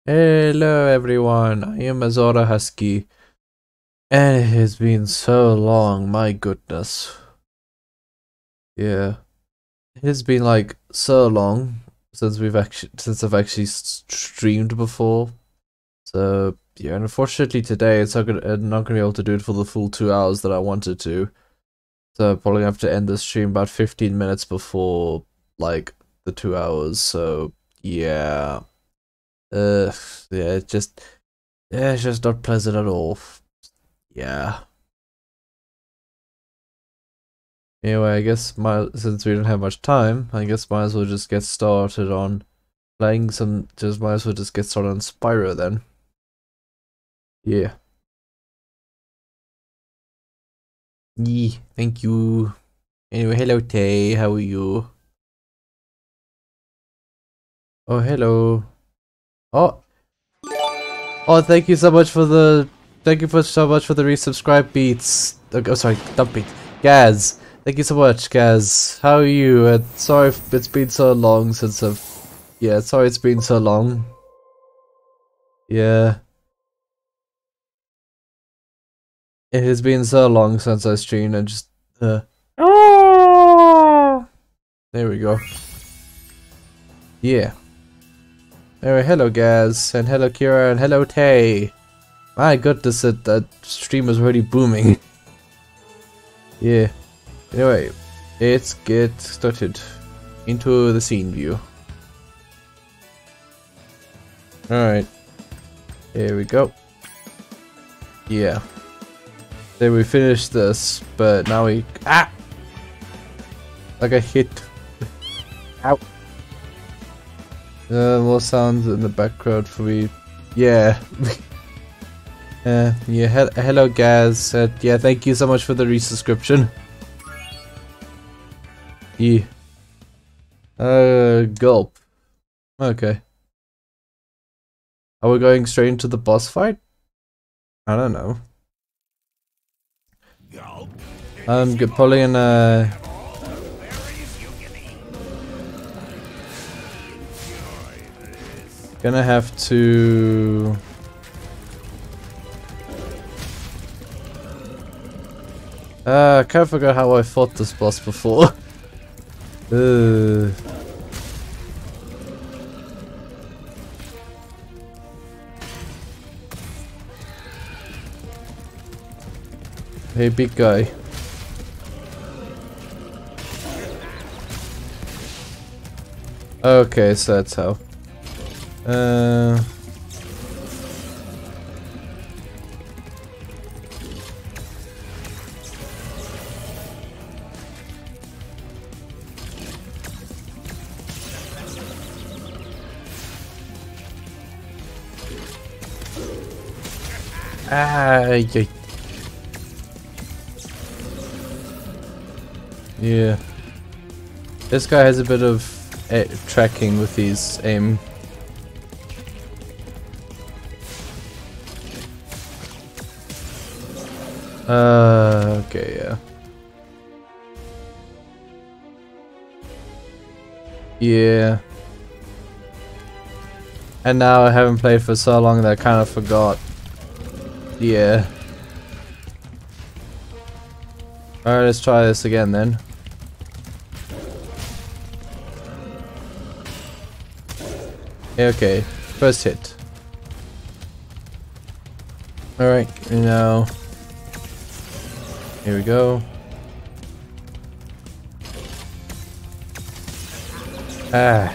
Hello everyone, I am Azora Husky, and it has been so long, my goodness. Yeah, it has been like so long since I've actually streamed before. So yeah, and unfortunately today I'm not gonna be able to do it for the full 2 hours that I wanted to. So I'm probably gonna have to end the stream about 15 minutes before like the 2 hours. So yeah, yeah, it's just not pleasant at all. Yeah. Anyway, I guess since we don't have much time, I guess might as well just get started on playing some. Just might as well just get started on Spyro then. Yeah. Yeah. Thank you. Anyway, hello Tay. How are you? Oh, hello. Oh. Oh, thank you so much for the. Thank you so much for the resubscribe beats. Oh, sorry, not beat. Gaz. Thank you so much, Gaz. How are you? Sorry if it's been so long since I've. Yeah, sorry it's been so long. Yeah. It has been so long since I streamed and just oh, there we go. Yeah. Anyway, hello Gaz, and hello Kira, and hello Tay. My goodness, that stream is already booming. Yeah. Anyway, let's get started into the scene view. Alright. Here we go. Yeah. Then we finished this, but now we like I hit. Ow. More sounds in the background for me. Yeah. Yeah. Hello, Gaz. Yeah, thank you so much for the resubscription. Yeah. Gulp. Okay. Are we going straight into the boss fight? I don't know. I'm probably gonna. Gonna have to. I kind of forgot how I fought this boss before. Hey, big guy. Okay, so that's how. Yeah. This guy has a bit of tracking with his aim. Okay, yeah. Yeah. And now I haven't played for so long that I kind of forgot. Yeah. Alright, let's try this again then. Okay, first hit. Alright, now. Here we go. Ah.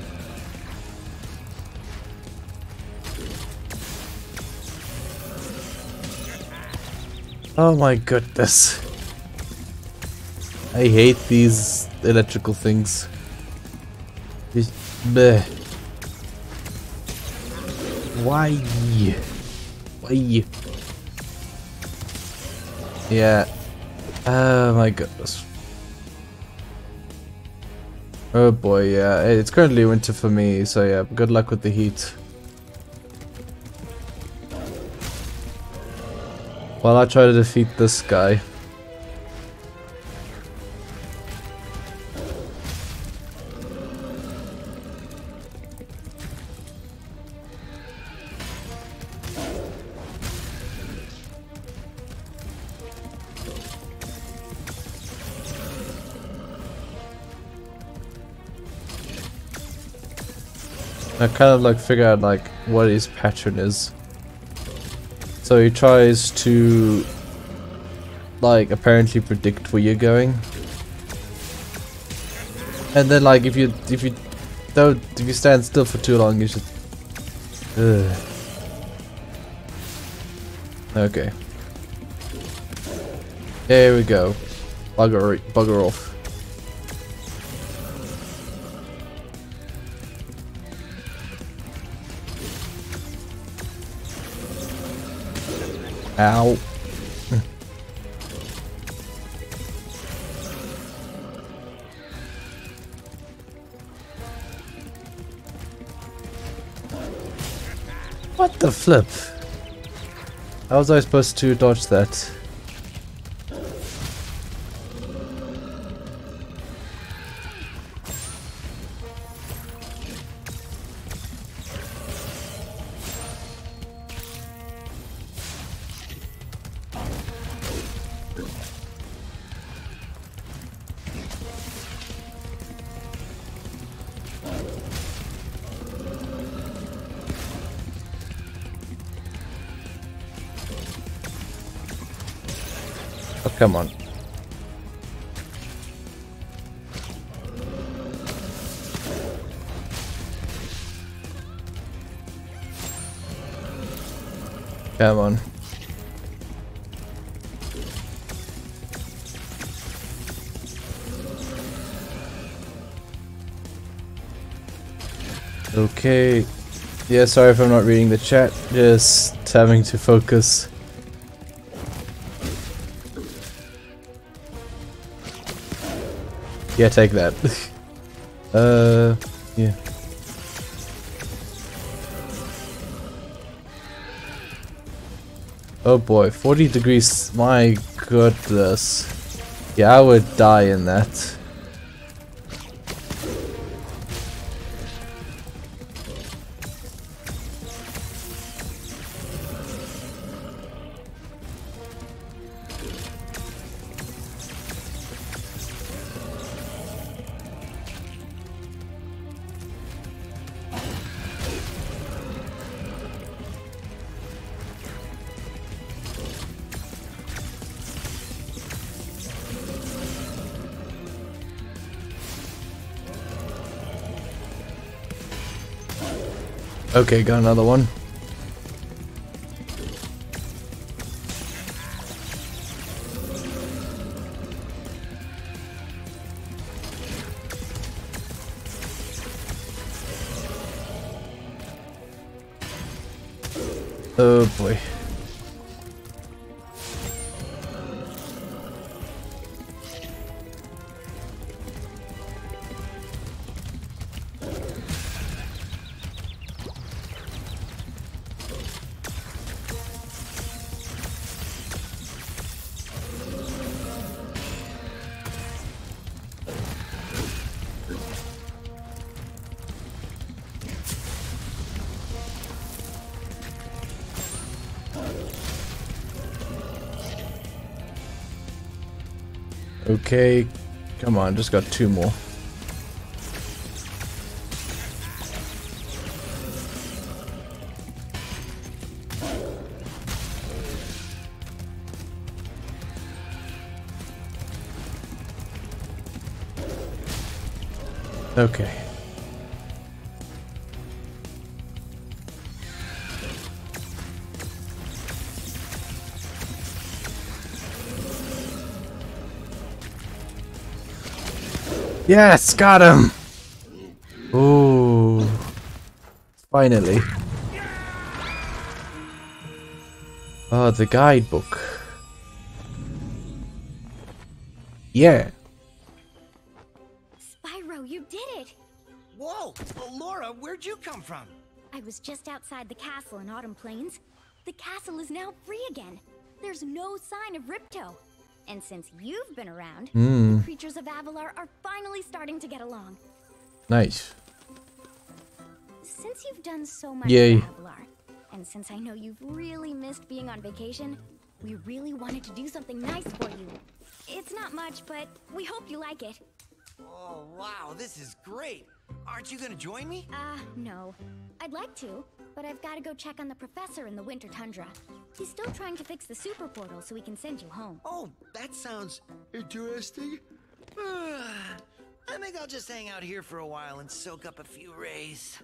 Oh my goodness. I hate these electrical things. Just bleh. Why? Why? Yeah. Oh my goodness. Oh boy, yeah. It's currently winter for me, so yeah, good luck with the heat. While I try to defeat this guy. I kind of like figure out like what his pattern is. So he tries to like apparently predict where you're going. And then like if you stand still for too long, you should. Ugh. Okay. There we go. Bugger off. Ow. What the flip? How was I supposed to dodge that? Oh, come on. Come on. Okay. Yeah, sorry if I'm not reading the chat. Just having to focus. Yeah, take that. Yeah. Oh boy, 40 degrees, my goodness. Yeah, I would die in that. Okay, got another one. Oh boy. Okay, come on, just got two more. Okay. Yes, got him! Ooh. Finally. Oh, the guidebook. Yeah. Spyro, you did it! Whoa! Laura, where'd you come from? I was just outside the castle in Autumn Plains. The castle is now free again. There's no sign of Ripto. And since you've been around, the creatures of Avalar are finally starting to get along. Nice. Since you've done so much Yay. for Avalar, and since I know you've really missed being on vacation, we really wanted to do something nice for you. It's not much, but we hope you like it. Oh, wow, this is great. Aren't you gonna join me? No. I'd like to, but I've got to go check on the professor in the winter tundra. He's still trying to fix the super portal so we can send you home. Oh, that sounds interesting. I think I'll just hang out here for a while and soak up a few rays.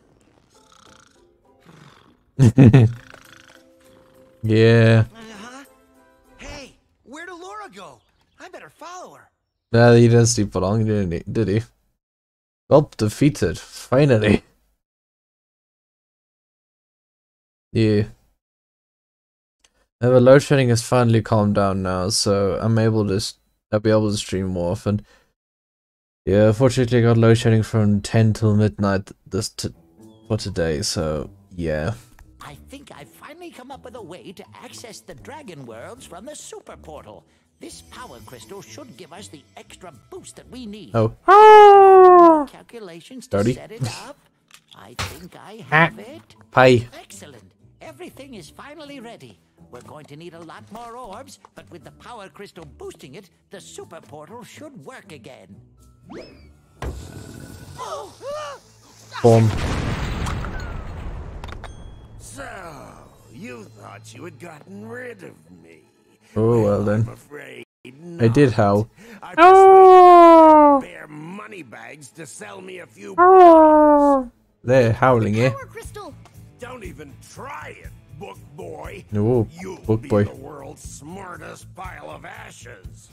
Yeah. Hey, where'd Laura go? I better follow her. Nah, he didn't sleep for long, did he? Well, defeated. Finally. Yeah. The load shedding has finally calmed down now, so I'll be able to stream more often. Yeah, unfortunately I got load shedding from 10 till midnight for today, so yeah. I think I've finally come up with a way to access the dragon worlds from the super portal. This power crystal should give us the extra boost that we need. Oh. Calculations Dirty. to set it up. I think I have it. Pie. Excellent. Everything is finally ready. We're going to need a lot more orbs, but with the power crystal boosting it, the super portal should work again. Boom. So, you thought you had gotten rid of me. Oh, well then. I'm afraid I did how? I persuaded bare money bags to sell me a few. They're howling, eh? Power crystal! Don't even try it, book boy. No, You'll book be boy. the world's smartest pile of ashes.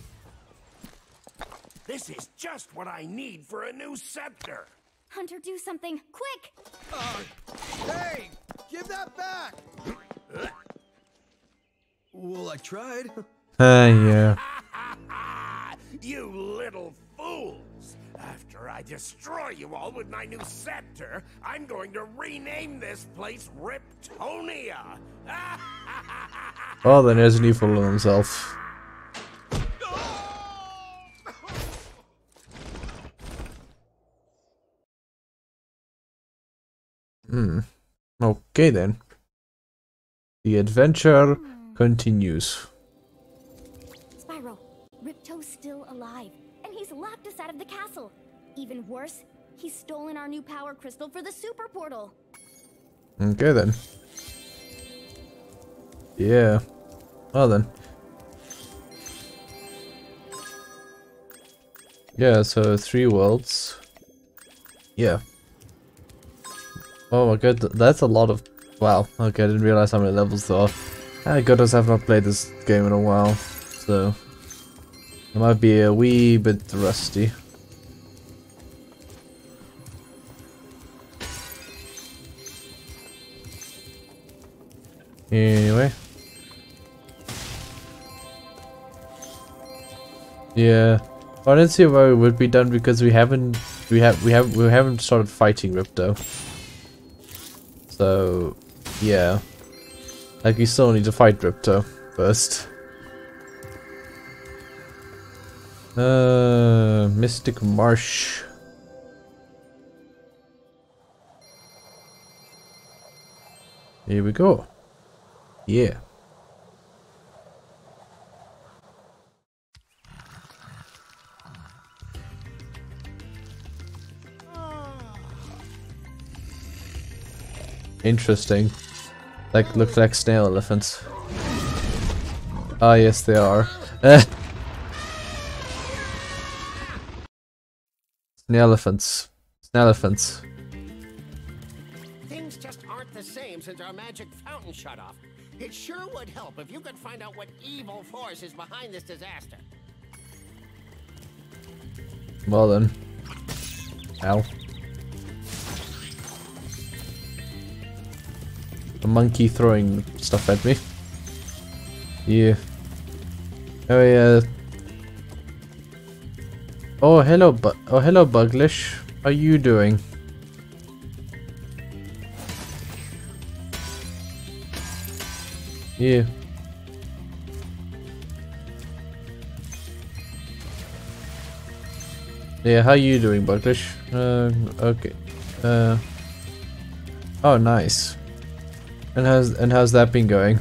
This is just what I need for a new scepter. Hunter, do something, quick! Hey, give that back! Well, I tried. Yeah. You little fools! After I destroy you all with my new scepter, I'm going to rename this place Riptonia! Oh, then there's an evil in himself. Okay then. The adventure continues. Spyro, Ripto's still alive, and he's locked us out of the castle. Even worse, he's stolen our new power crystal for the super portal. Okay then. Yeah. Well then. Yeah, so 3 worlds. Yeah. Oh my god, that's a lot of... Wow, okay, I didn't realize how many levels there are. Ah, goodness, I've not played this game in a while, so... I might be a wee bit rusty. Anyway. Yeah. I didn't see why it would be done because we haven't started fighting Ripto. So yeah. Like we still need to fight Ripto first. Mystic Marsh. Here we go. Yeah. Interesting. Like, look like snail elephants. Ah, yes, they are. Snail elephants. Snail elephants. Things just aren't the same since our magic fountain shut off. It sure would help if you could find out what evil force is behind this disaster. Well then. Ow. A monkey throwing stuff at me. Yeah. Oh yeah. Oh hello, hello, Buglish. How are you doing? Yeah. Yeah, how you doing, Buglish? Okay. Oh, nice. And how's that been going?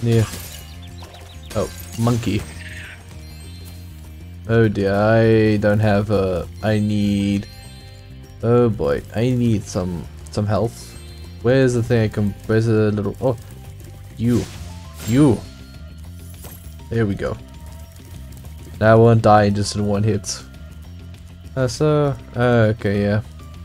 Yeah. Oh, monkey. Oh dear, I don't have I need... Oh boy, I need some health. Where's the thing I can... Where's the little... Oh, you. There we go. Now I won't die just in one hit. Okay, yeah.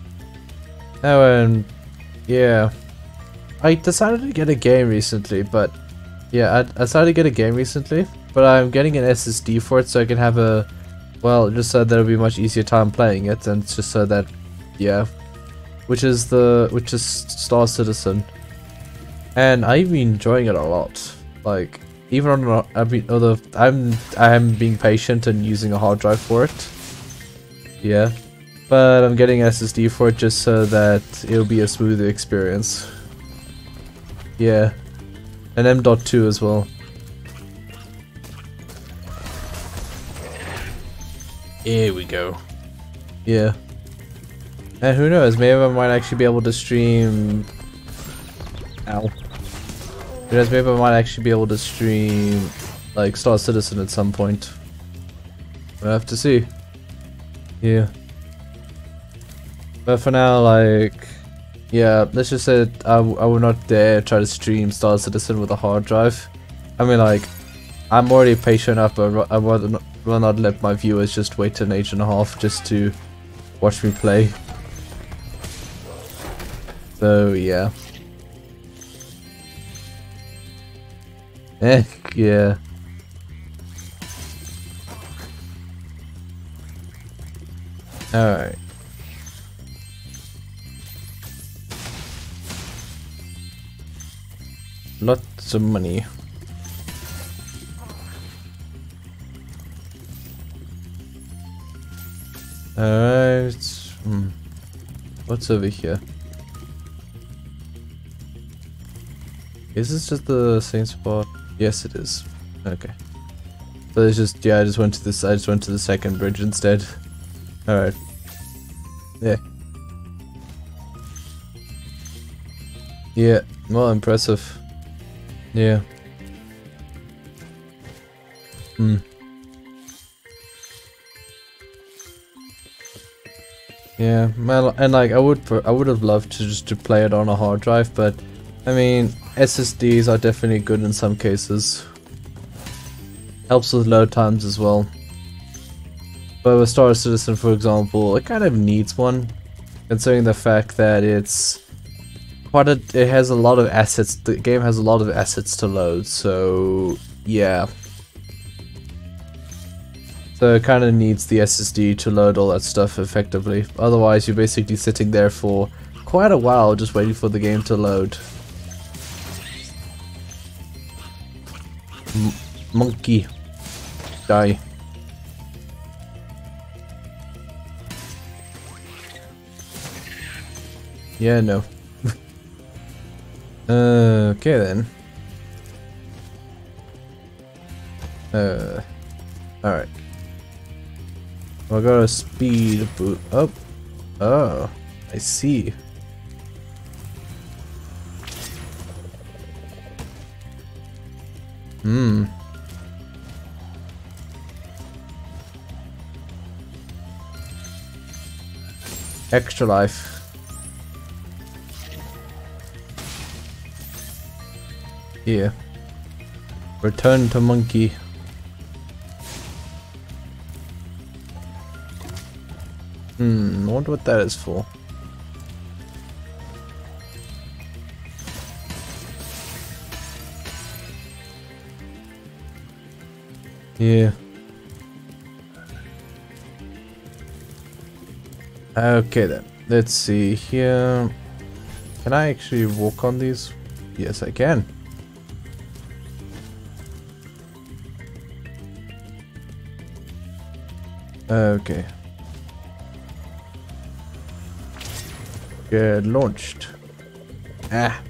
Oh, yeah. I decided to get a game recently, but... Yeah, I decided to get a game recently, but I'm getting an SSD for it so I can have a... Well, just so that it'll be a much easier time playing it, and it's just so that... Yeah. Which is Star Citizen. And I've been enjoying it a lot. Like, even on... although I'm being patient and using a hard drive for it. Yeah. But I'm getting SSD for it just so that it'll be a smoother experience. Yeah. And M.2 as well. Here we go. Yeah. And who knows, maybe I might actually be able to stream... Ow. Who knows, maybe I might actually be able to stream, like, Star Citizen at some point. We'll have to see. Yeah. But for now, like... Yeah, let's just say that I will not dare try to stream Star Citizen with a hard drive. I mean, like, I'm already patient enough, but I will not let my viewers just wait an age and a half just to watch me play. So, yeah. Yeah. Alright. Lots of money. Alright. What's over here? Is this just the same spot? Yes, it is. Okay. So it's just, yeah, I just went to the second bridge instead. Alright. Yeah. Yeah, well, impressive. Yeah. Yeah, well, and like I would have loved to just to play it on a hard drive, but I mean SSDs are definitely good in some cases. Helps with load times as well. But with Star Citizen, for example, it kind of needs one, considering the fact that it's it has a lot of assets. The game has a lot of assets to load, so yeah. So it kind of needs the SSD to load all that stuff effectively. Otherwise, you're basically sitting there for quite a while just waiting for the game to load. Monkey. Die. Yeah, no. Okay then. Alright. We'll go to speed boot up. Oh, I see. Extra life. Here. Return to monkey. I wonder what that is for. Yeah. Okay then. Let's see here. Can I actually walk on these? Yes, I can. Okay. Get launched. Ah.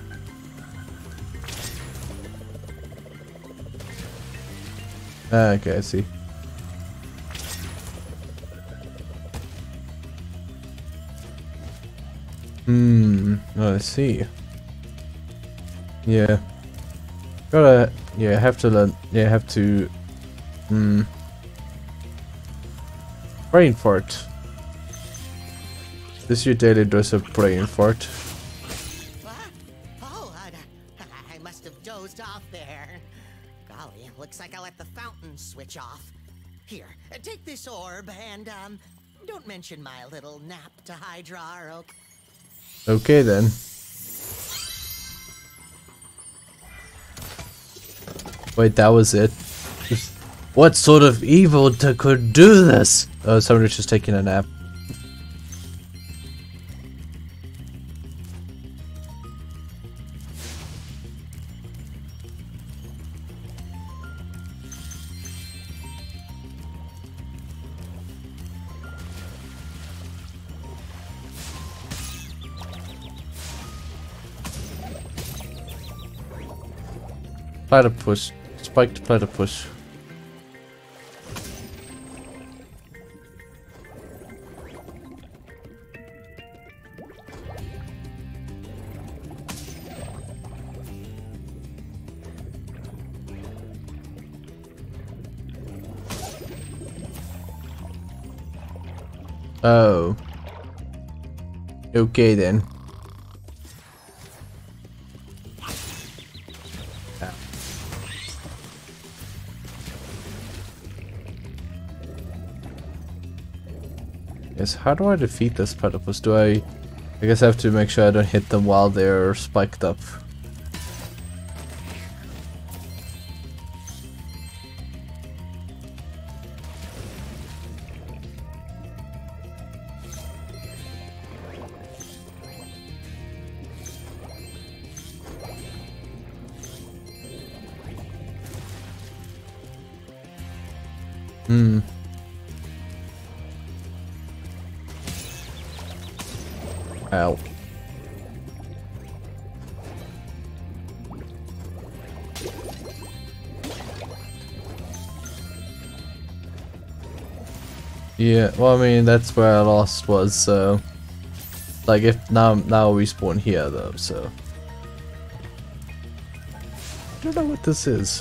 Okay, I see. Oh, I see. Yeah. Gotta, yeah, have to learn, yeah, have to, brain fart. This is your daily dose of brain fart. What? Oh, I must have dozed off there. Golly, looks like I let the fountain switch off. Here, take this orb and, don't mention my little nap to Hydra, okay? Okay then. Wait, that was it? What sort of evil could do this? Oh, somebody's just taking a nap. Platypus. Spiked platypus. Oh. Okay then. Yes, how do I defeat this platypus? I guess I have to make sure I don't hit them while they're spiked up. Ow. Yeah, well, I mean, that's where I lost was, so... Like, if now we spawn here, though, so... I don't know what this is.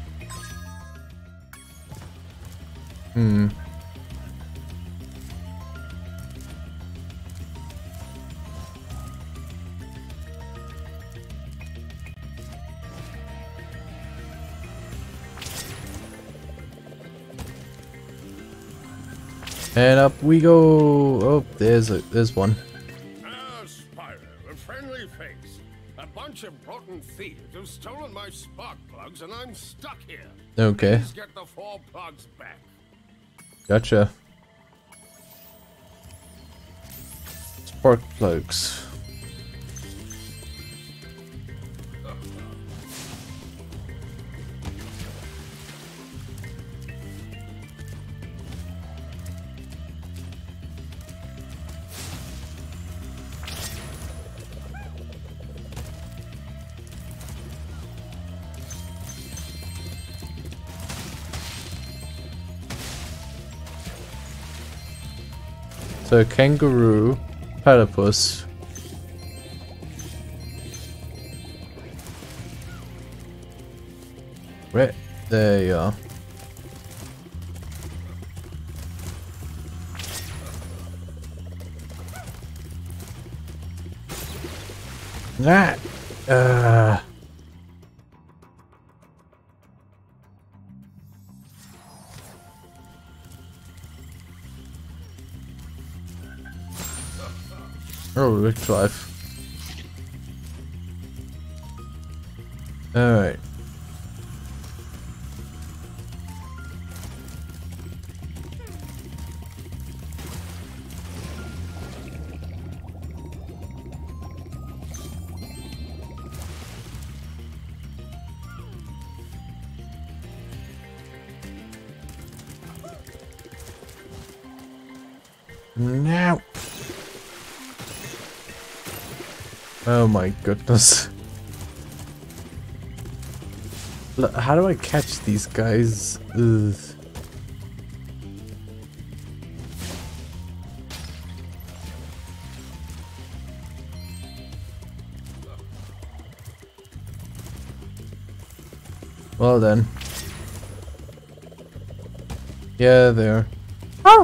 And up we go. Oh, there's one. Ah, Spyro, a friendly face. A bunch of rotten thieves have stolen my spark plugs and I'm stuck here. Okay. Please get the 4 plugs back. Gotcha. Spark plugs. So kangaroo, platypus. Where? There you are. Ah. Oh, Rick Drive. Alright. Now. Oh my goodness. How do I catch these guys? Ugh. Well then. Yeah, there. Oh!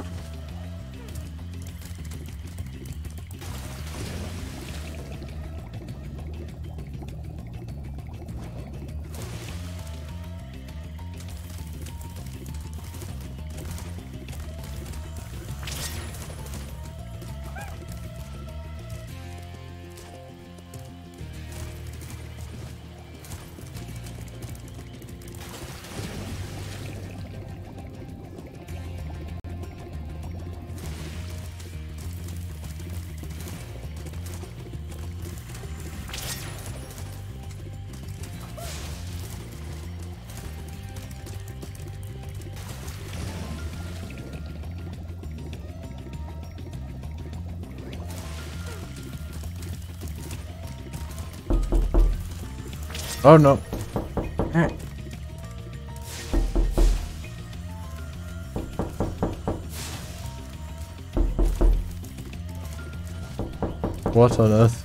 Oh no. What on earth?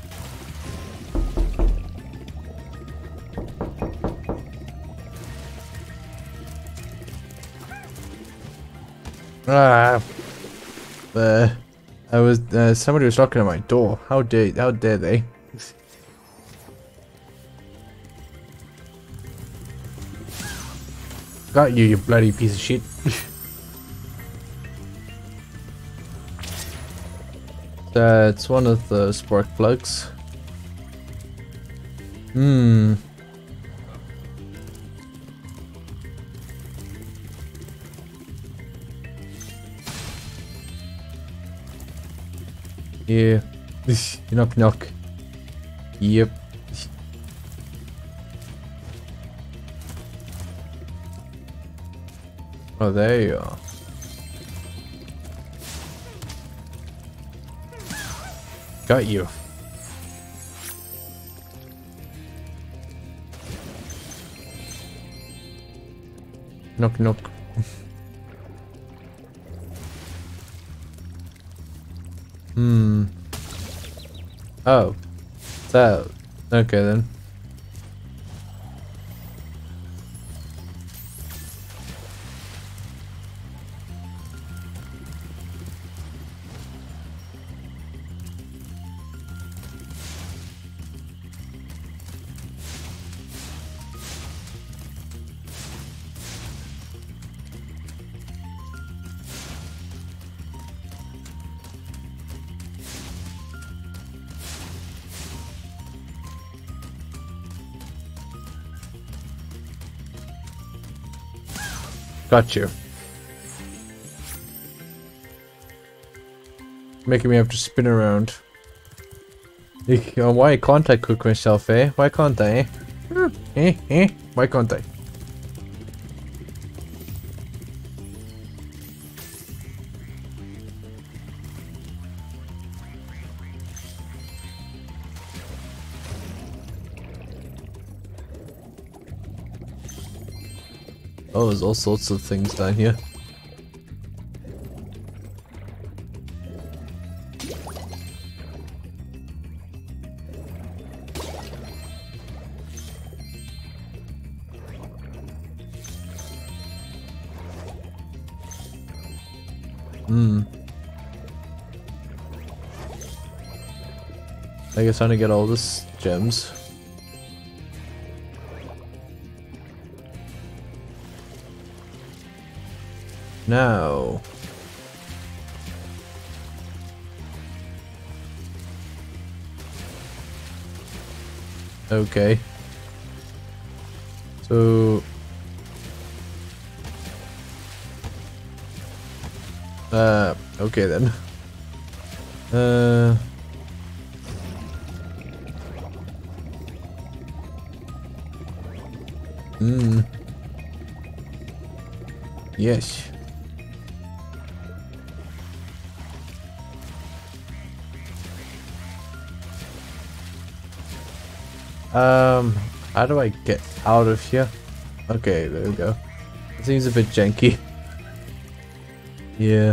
Ah, I was somebody was knocking at my door. How dare they? Got you, you bloody piece of shit. That's one of the spark plugs. Hmm. Yeah. Knock knock. Yep. Oh, there you are. Got you. Knock knock. Hmm. Oh. So. Okay then. Got you. Making me have to spin around. Why can't I cook myself, eh? Why can't I, eh? Why can't I? Oh, there's all sorts of things down here. Hmm. I guess I'm gonna get all this gems. Now. Okay. So. Okay then. Yes. How do I get out of here? Okay, there we go. It seems a bit janky. Yeah.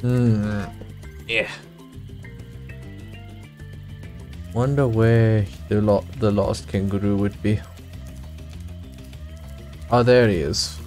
Yeah. Wonder where the lost kangaroo would be. Oh, there he is.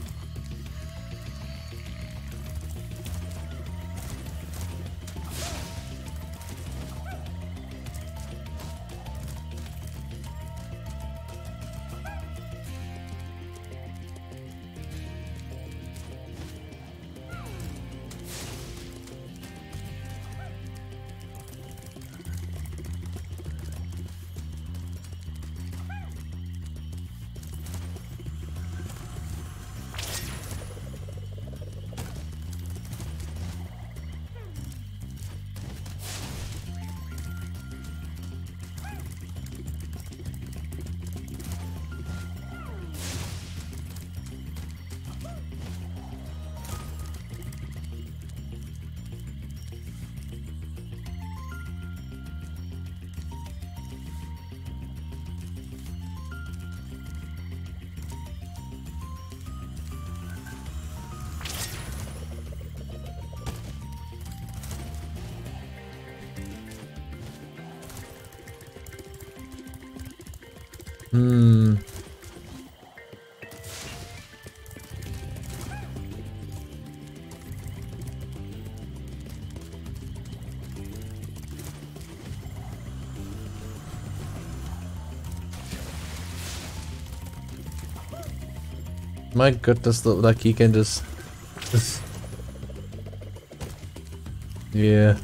My goodness, look like he can just yeah.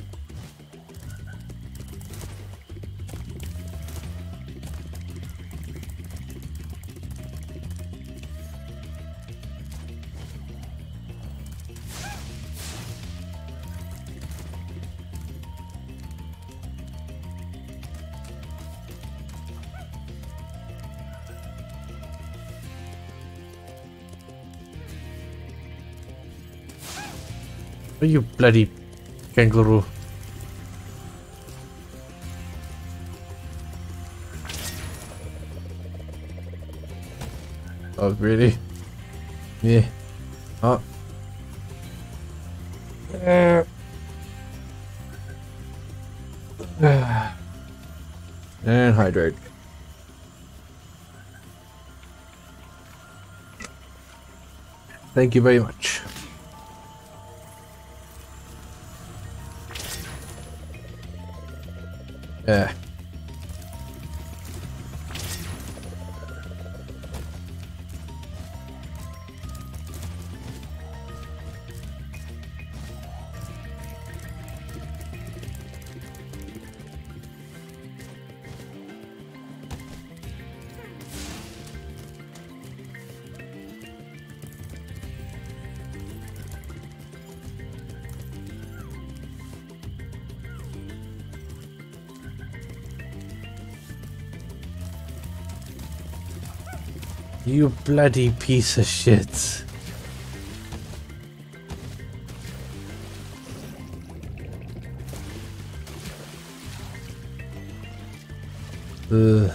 Oh, you bloody kangaroo. Oh, really? Yeah. Oh. And hydrate. Thank you very much. Yeah. You bloody piece of shit. Ugh.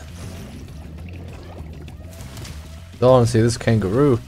Don't want to see this kangaroo.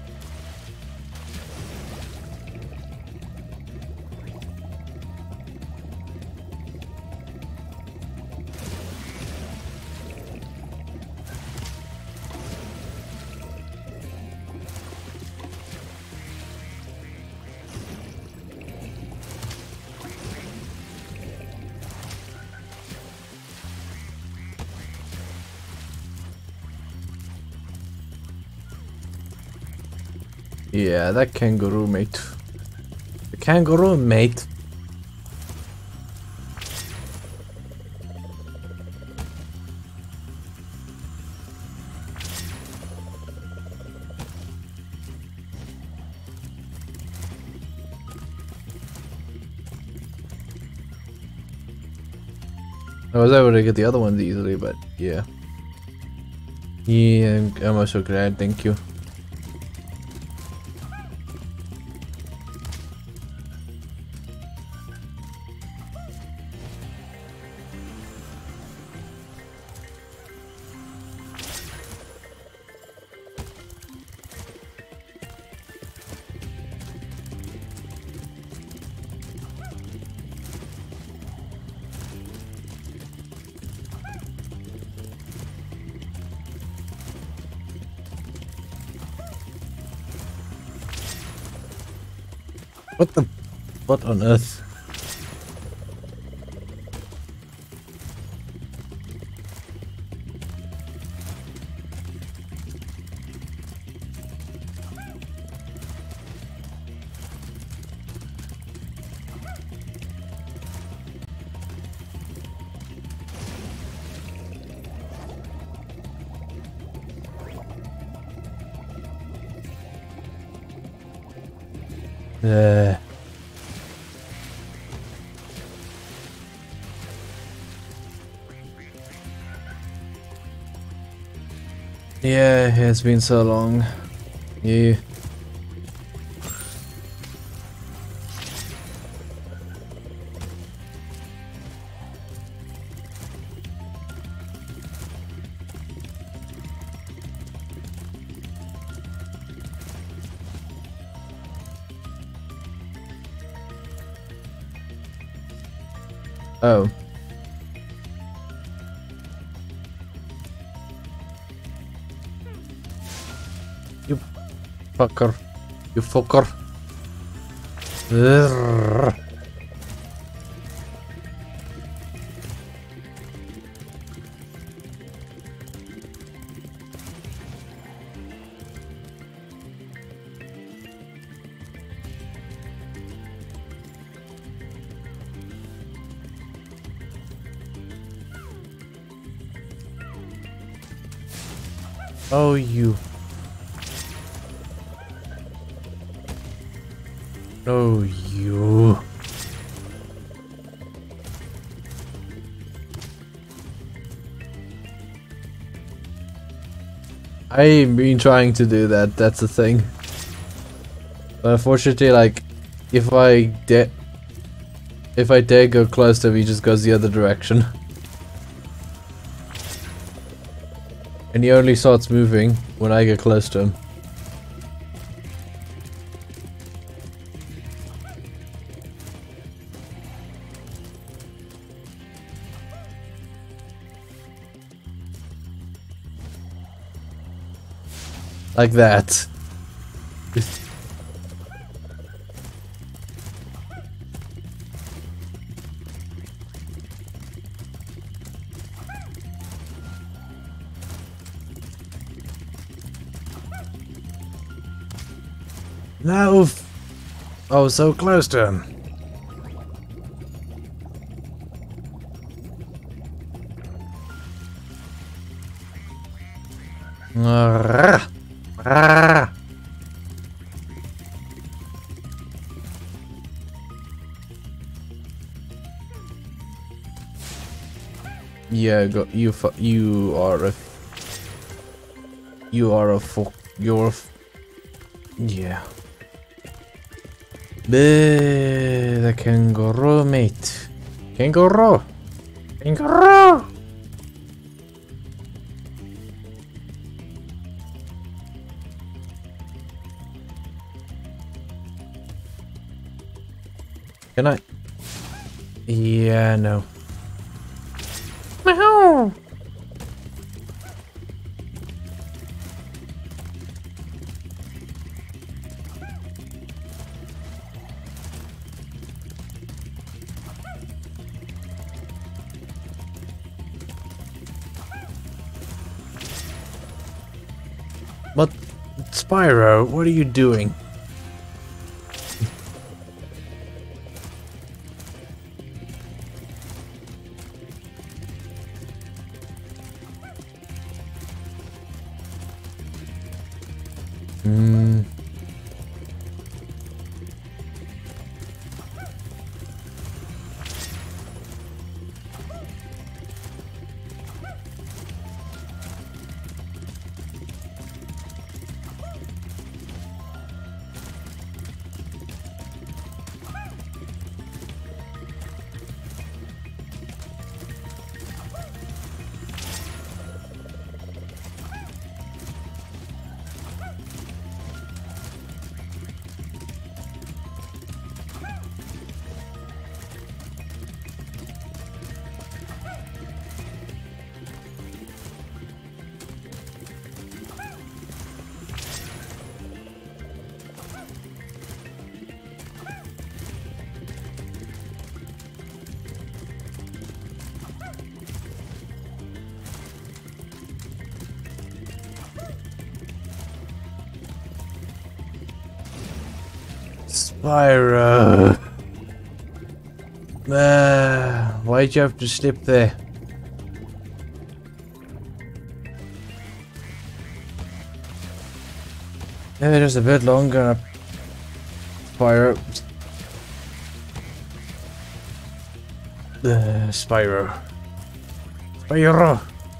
Yeah, that kangaroo mate. The kangaroo mate. I was able to get the other ones easily, but yeah. Yeah, I'm also glad, thank you. What the? What on earth? Yeah, it's been so long. Yeah. Oh. You fucker. You fucker. Urgh. Oh, you. Oh, you. I ain't been trying to do that, that's the thing. But unfortunately, like, if I dare go close to him, he just goes the other direction. And he only starts moving when I get close to him. Like that. No! Oh, so close to him. Yeah, go, you are a you're a yeah. The kangaroo, mate. Kangaroo! Kangaroo! Can I? Yeah, no. Meow! But, Spyro, what are you doing? Spyro. Why'd you have to slip there? Maybe just a bit longer. Spyro. Spyro. Spyro.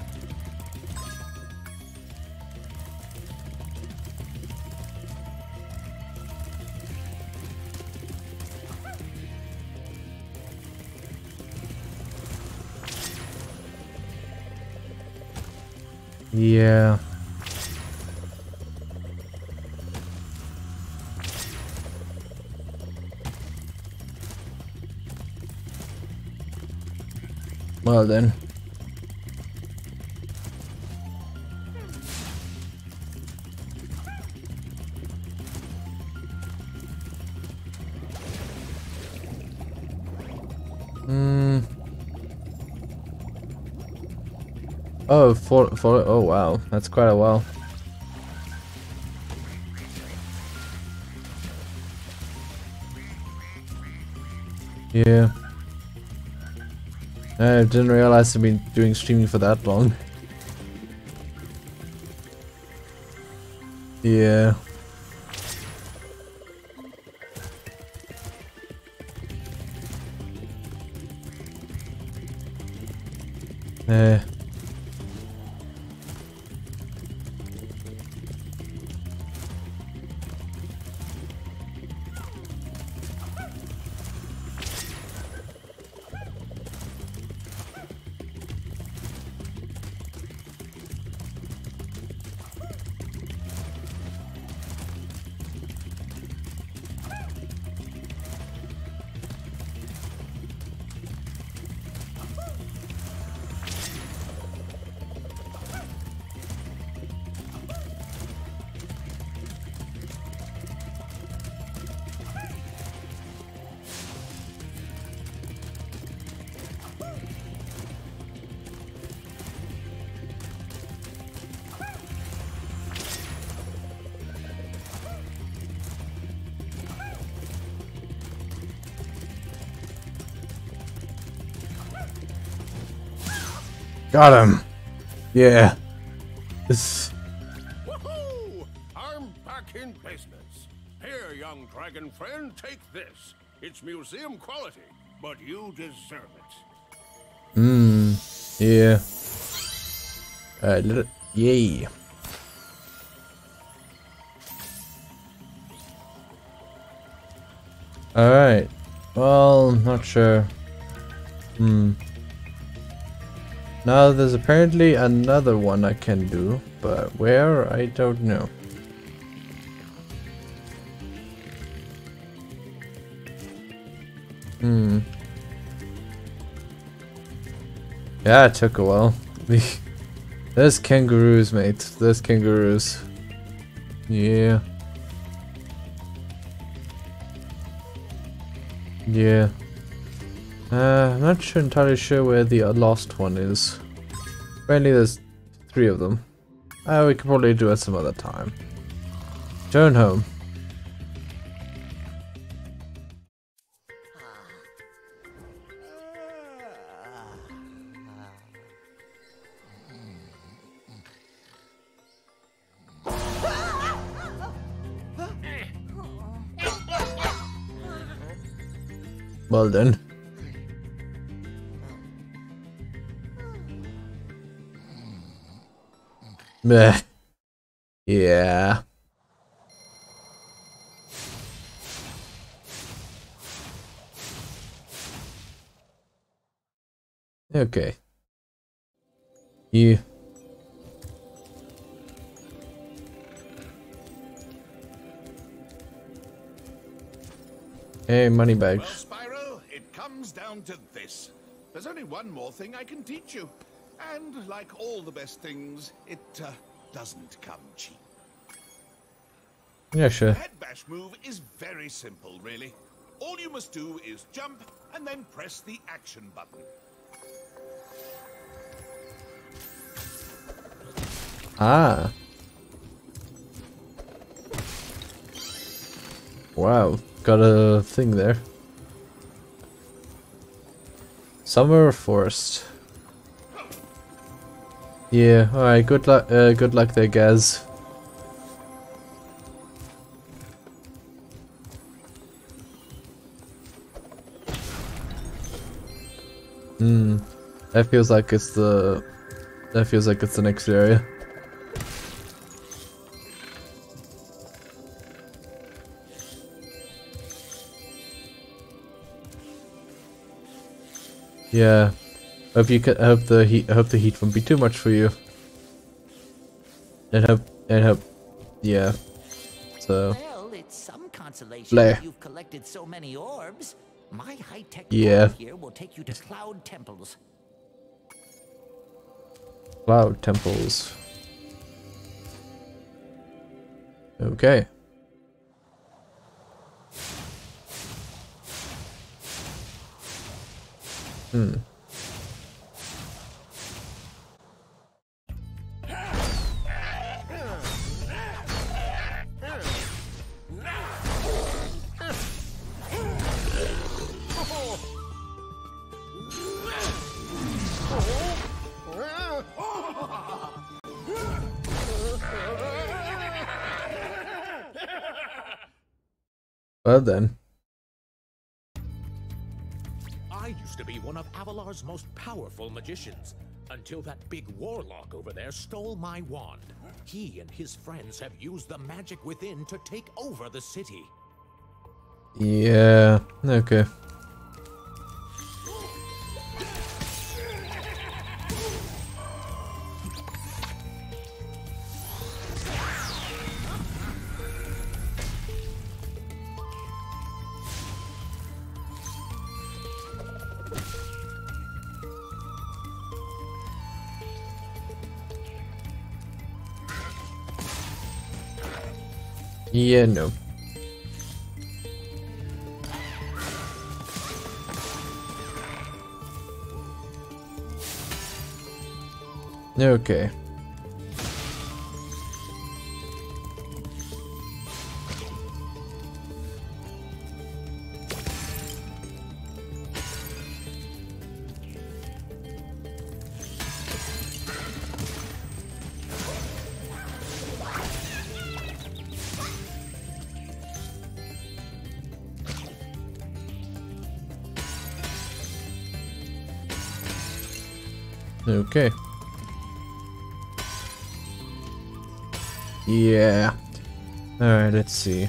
Yeah. Well then. Oh, oh wow, that's quite a while. Yeah. I didn't realize I've been doing streaming for that long. Yeah. Got him. Yeah. This. Woohoo! I'm back in business. Here, young dragon friend, take this. It's museum quality, but you deserve it. Yeah. Yay. Alright. Well, not sure. Now there's apparently another one I can do, but where, I don't know. Yeah, it took a while. There's kangaroos, mate. There's kangaroos. Yeah. Yeah. I'm not entirely sure where the last one is. Apparently there's 3 of them. We could probably do it some other time. Turn home. Well then. Meh. Yeah. Okay. You. Hey, money bags. Well, Spyro, it comes down to this. There's only one more thing I can teach you. And like all the best things, it doesn't come cheap. Yeah, sure. The head bash move is very simple, really. All you must do is jump and then press the action button. Ah. Wow. got a thing there. Summer Forest. Yeah, alright, good luck there, Gaz. That feels like it's the next area. Yeah. Hope the heat won't be too much for you. And hope yeah. So Well, it's some consolation Bleh. that you've collected so many orbs. My high-tech Yeah. portal here will take you to Cloud Temples. Cloud Temples. Okay. Well then. I used to be one of Avalar's most powerful magicians, until that big warlock over there stole my wand. He and his friends have used the magic within to take over the city. Yeah, okay. Yeah, no. Okay. Okay. Yeah. Alright, let's see.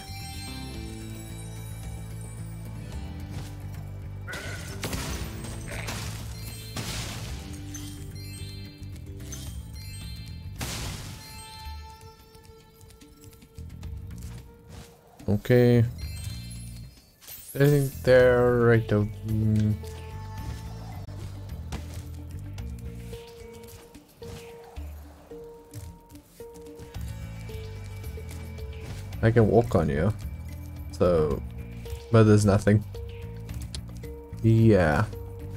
Okay. I think they're right out. I can walk on you. So, but there's nothing. Yeah.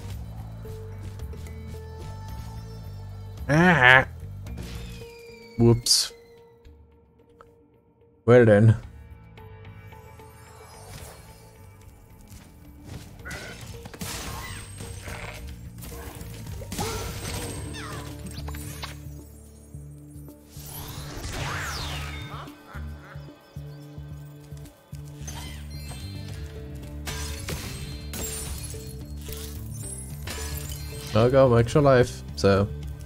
Ah. Whoops. Well then. I got extra life, so.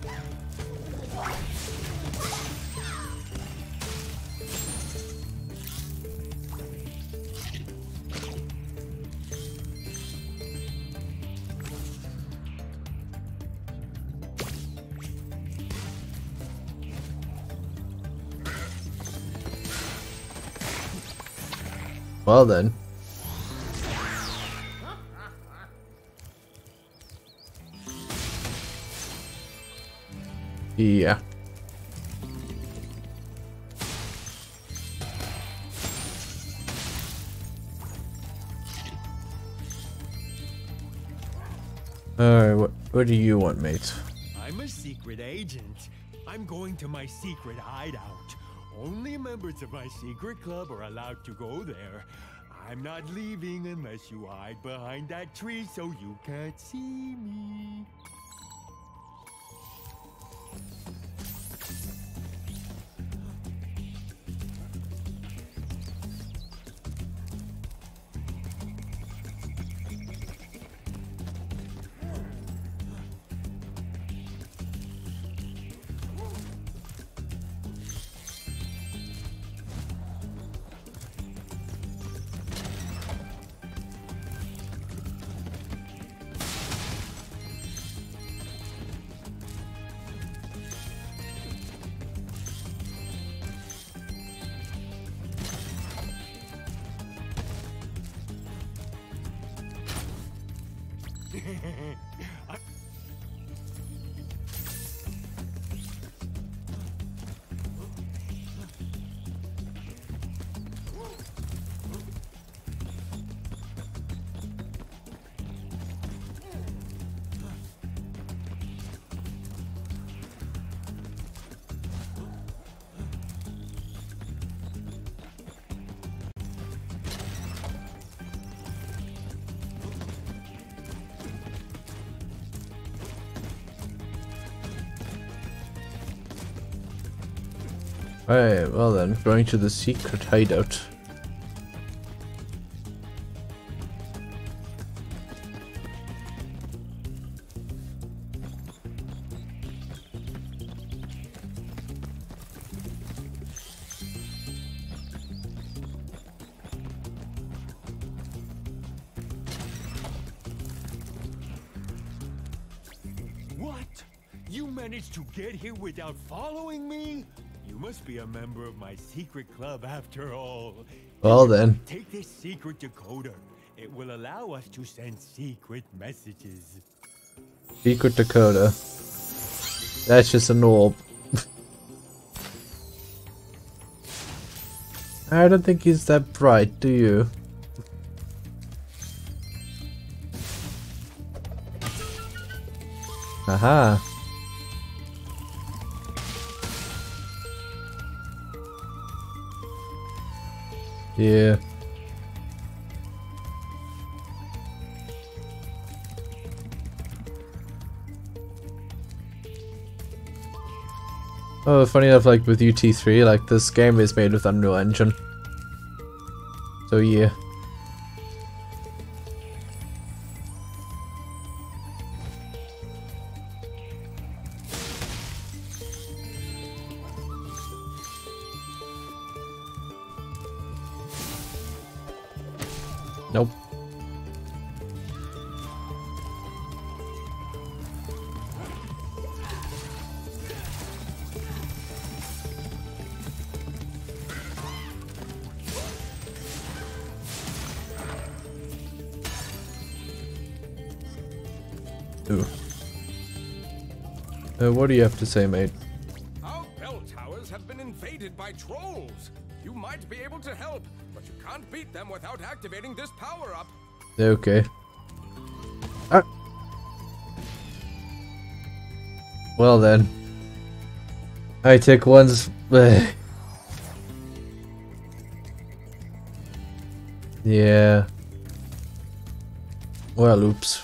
Well then. Yeah. Alright, what do you want, mate? I'm a secret agent. I'm going to my secret hideout. Only members of my secret club are allowed to go there. I'm not leaving unless you hide behind that tree so you can't see me. Alright, well then, going to the secret hideout. What? You managed to get here without following me? You must be a member of my secret club after all. Well then. Take this secret decoder. It will allow us to send secret messages. Secret decoder. That's just an orb. I don't think he's that bright, do you? Aha. Yeah. Oh, funny enough, like with UT3, like this game is made with Unreal Engine. So yeah. Nope. Ooh. What do you have to say, mate? Our bell towers have been invaded by trolls. You might be able to help, but you can't beat them without activating this power-up. Okay. Ah. Well then. I take one's... Yeah. Well, oops.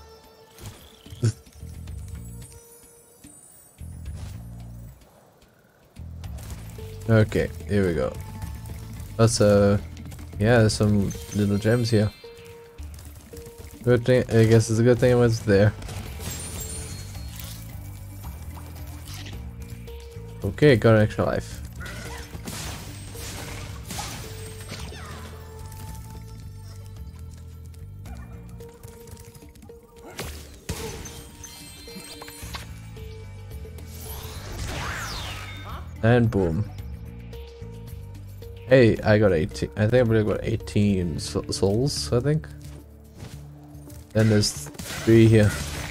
Okay, here we go. That's yeah, there's some little gems here. Good thing, I guess it's a good thing I was there. Okay, got an extra life. And boom. Hey, I got 18. I think I really got 18 souls, I think. Then there's 3 here.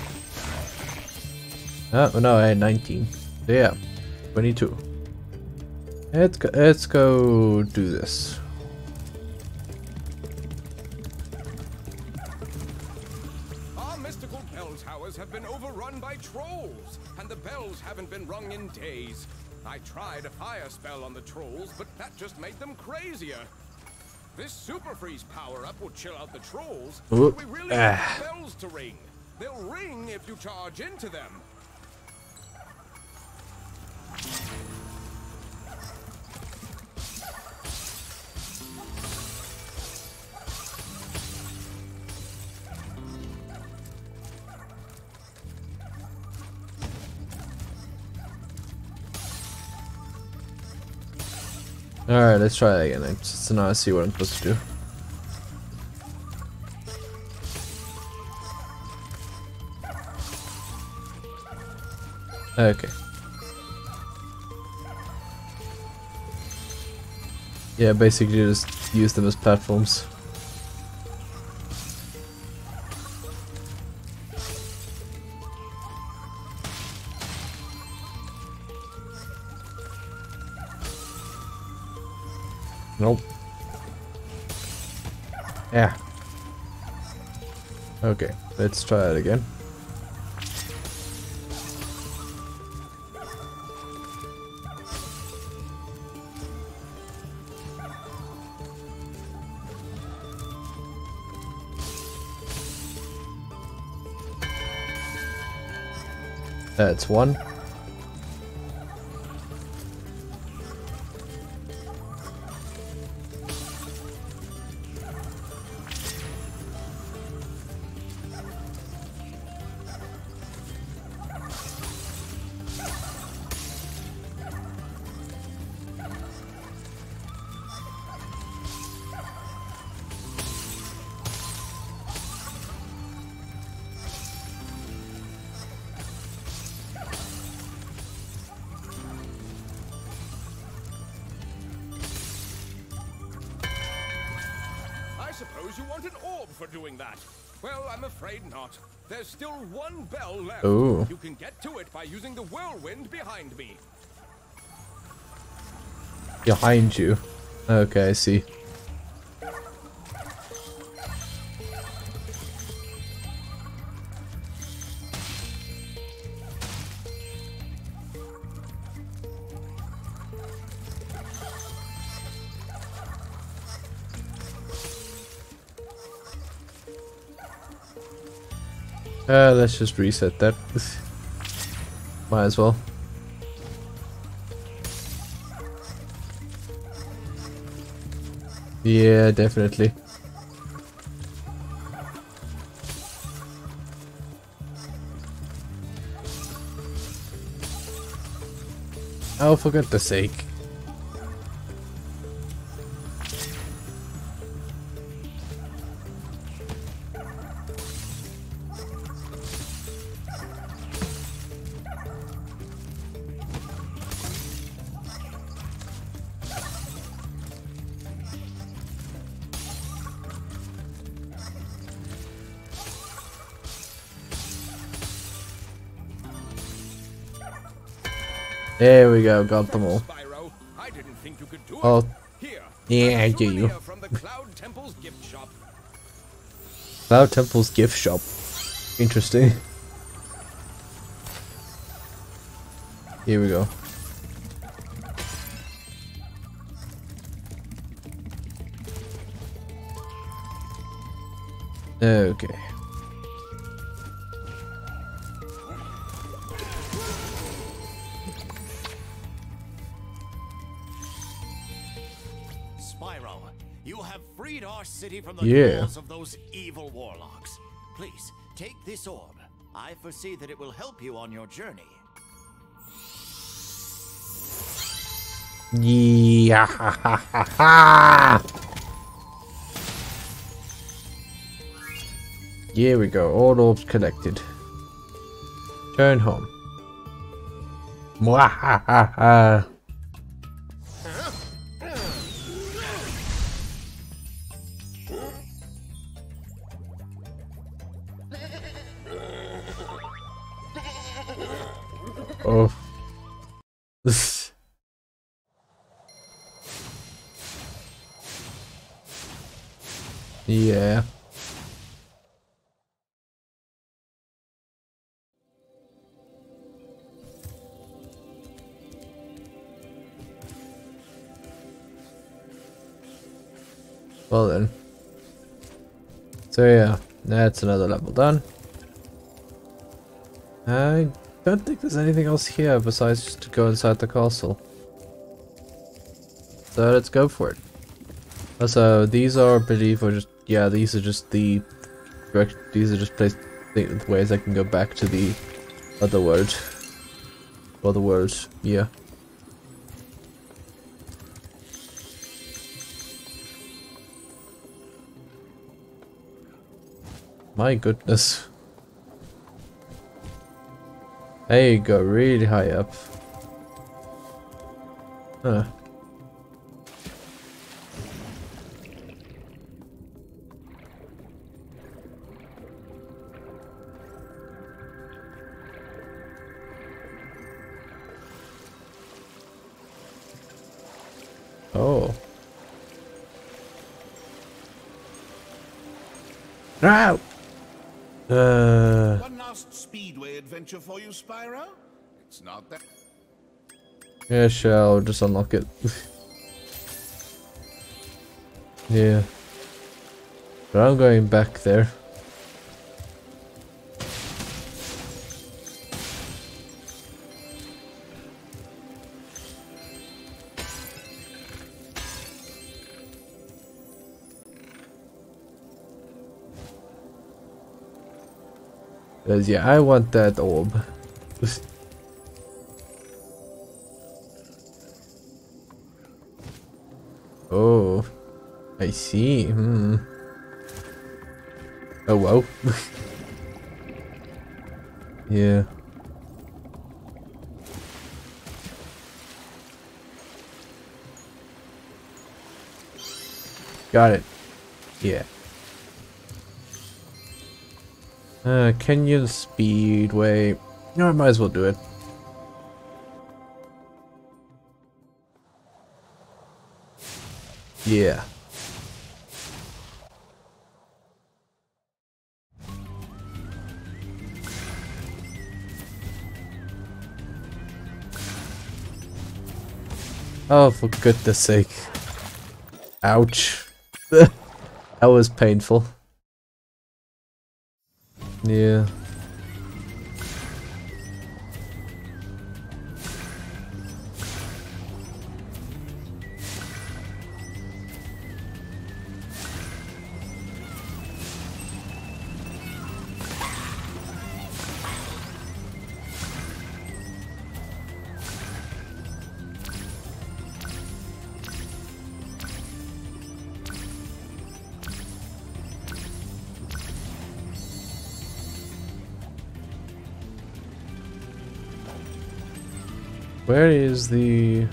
Oh, no, I had 19. So yeah, 22. Let's go do this. Our mystical bell towers have been overrun by trolls, and the bells haven't been rung in days. I tried a fire spell on the trolls, but that just made them crazier. This super freeze power-up will chill out the trolls. Ooh. But we really need bells to ring. They'll ring if you charge into them. Alright, let's try it again. So now I see what I'm supposed to do. Okay. Yeah, basically just use them as platforms. Nope. Yeah. Okay, let's try it again. That's one. I suppose you want an orb for doing that. Well, I'm afraid not. There's still one bell left. Ooh. You can get to it by using the whirlwind behind me. Behind you. Okay, I see. Let's just reset that. Might as well. Yeah, definitely. Oh, for goodness sake. There we go, got them all. Spyro, I didn't think you could do it. Oh, Here, yeah, I a get you. souvenir from the Cloud Temple's gift shop. Cloud Temple's gift shop. Interesting. Here we go. Okay. Spyro, you have freed our city from the Yeah. claws of those evil warlocks. Please, take this orb. I foresee that it will help you on your journey. Yeah, ha, ha, ha, ha. Here we go, all orbs collected. Turn home. Mwahaha. Oh. Yeah. Well then. So yeah, that's another level done. I don't think there's anything else here besides just to go inside the castle. So let's go for it. Also, these are, I believe, are just, yeah, these are just the, these are just the ways I can go back to the other world. Other worlds, yeah. My goodness. There you go, really high up. Huh. Oh. No! One last speedway adventure for you, Spyro? It's not that. Yeah, sure, I'll just unlock it. Yeah. But I'm going back there. Because yeah, I want that orb. Oh, I see. Hmm. Oh wow. Yeah. Got it. Yeah. Canyon Speedway. No, I might as well do it. Yeah. Oh, for goodness sake. Ouch. That was painful. Yeah. Where is the...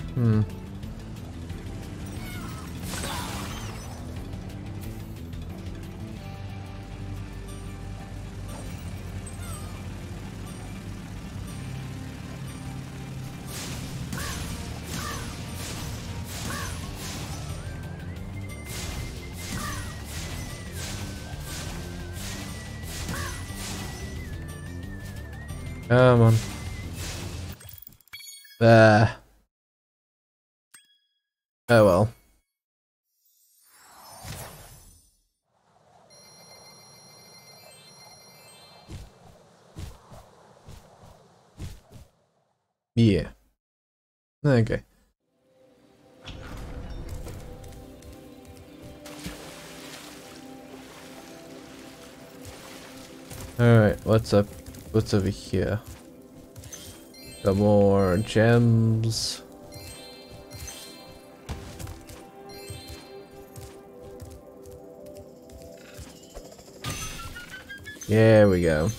Come on. Ah. Oh well. Yeah. Okay. Alright, what's up? What's over here? Got more gems. There we go.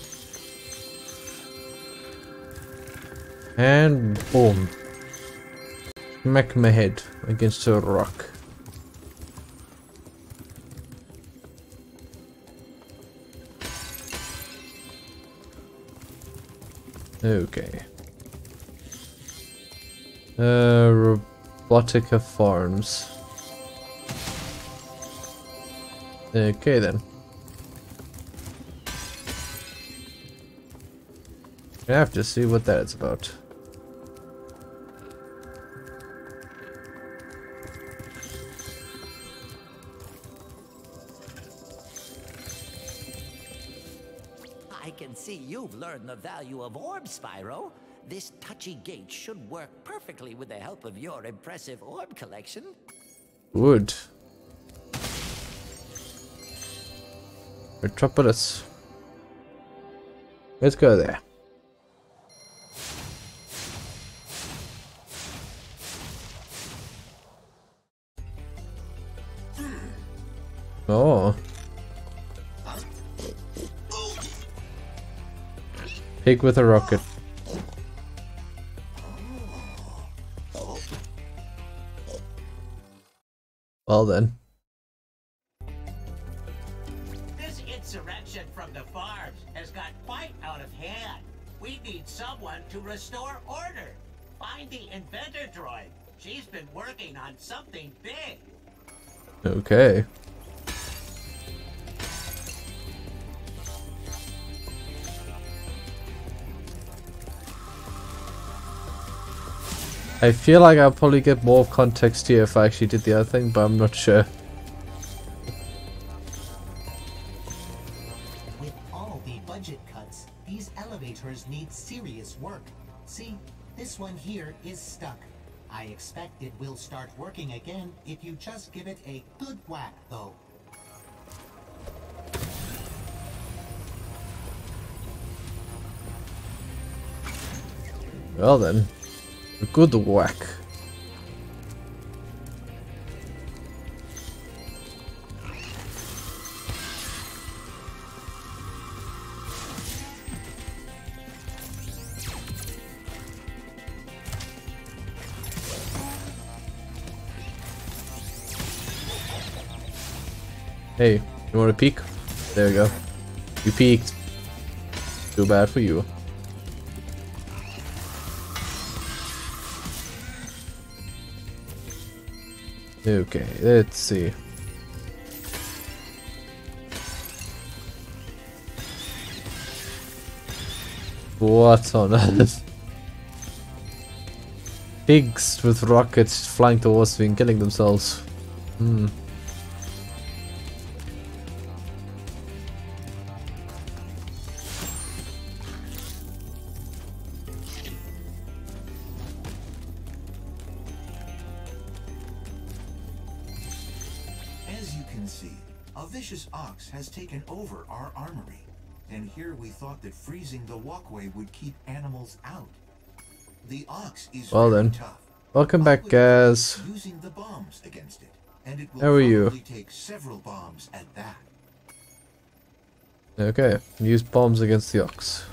And boom. Smack my head against a rock. Okay. Robotica Farms. Okay then. I have to see what that is about. you've learned the value of orbs, Spyro, this touchy gate should work perfectly with the help of your impressive orb collection. Good. Metropolis. Let's go there. Oh. Pig with a rocket. Well then. This insurrection from the farms has got quite out of hand. We need someone to restore order. Find the inventor droid. She's been working on something big. Okay. I feel like I'll probably get more context here if I actually did the other thing, but I'm not sure. With all the budget cuts, these elevators need serious work. See, this one here is stuck. I expect it will start working again if you just give it a good whack, though. Well then. A good whack. Hey, you want to peek? There we go. You peeked. Too bad for you. Okay, let's see. What on earth? Pigs with rockets flying towards me and killing themselves. Hmm. As you can see, a vicious ox has taken over our armory. And here we thought that freezing the walkway would keep animals out. The ox is very tough. Welcome back, guys. Using the bombs against it, and it will How are you? probably take several bombs at that. Okay, use bombs against the ox.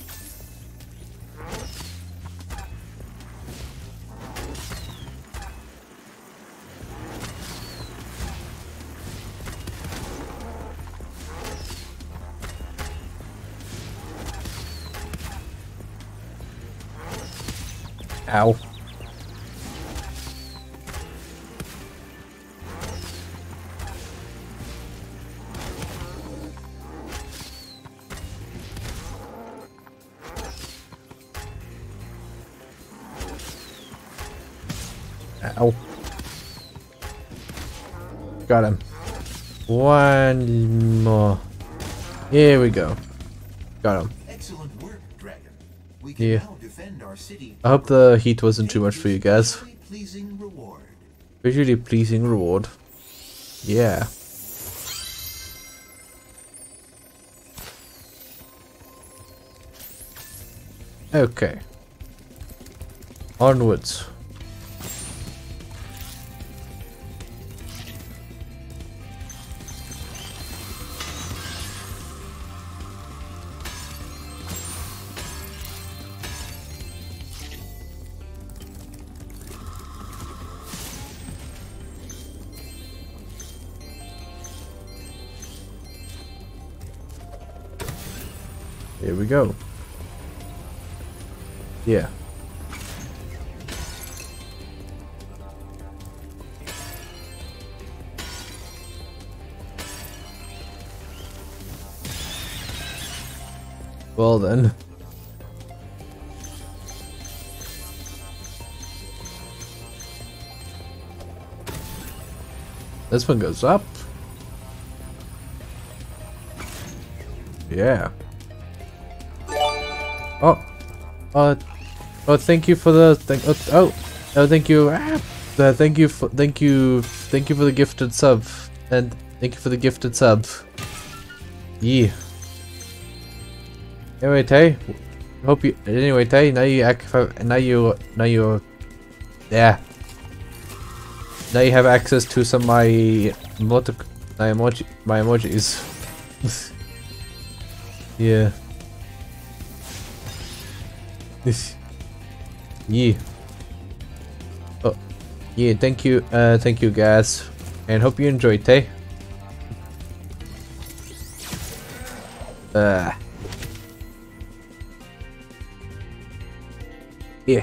Ow. Ow. Got him. One more. Here we go. Got him. Excellent work, Dragon. We can Yeah. now defend our city. I hope the heat wasn't too much for you guys. Pleasing reward. Visually pleasing reward. Yeah. Okay. Onwards. Here we go. Yeah. Well then. This one goes up. Yeah. Oh, oh, thank you for the thing. Thank you. Thank you for the gifted sub, and thank you for the gifted sub. Yeah. Anyway, Tay, hope you. Anyway, Tay, now you yeah. Now you have access to some of my emojis. Yeah. Yeah. Oh, yeah. Thank you guys, and hope you enjoyed, Tay. Yeah.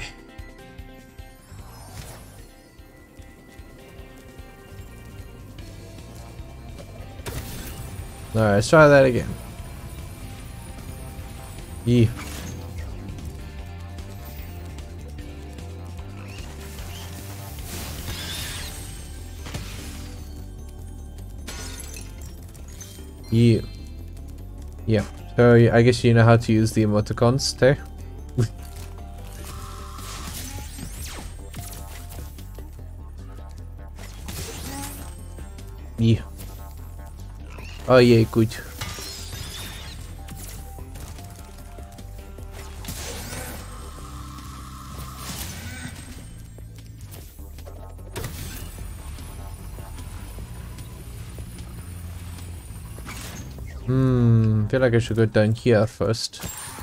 Alright, let's try that again. Yeah. Yeah. Yeah. So I guess you know how to use the emoticons, Tay. Yeah. Oh yeah, good. Feel like I should go down here first.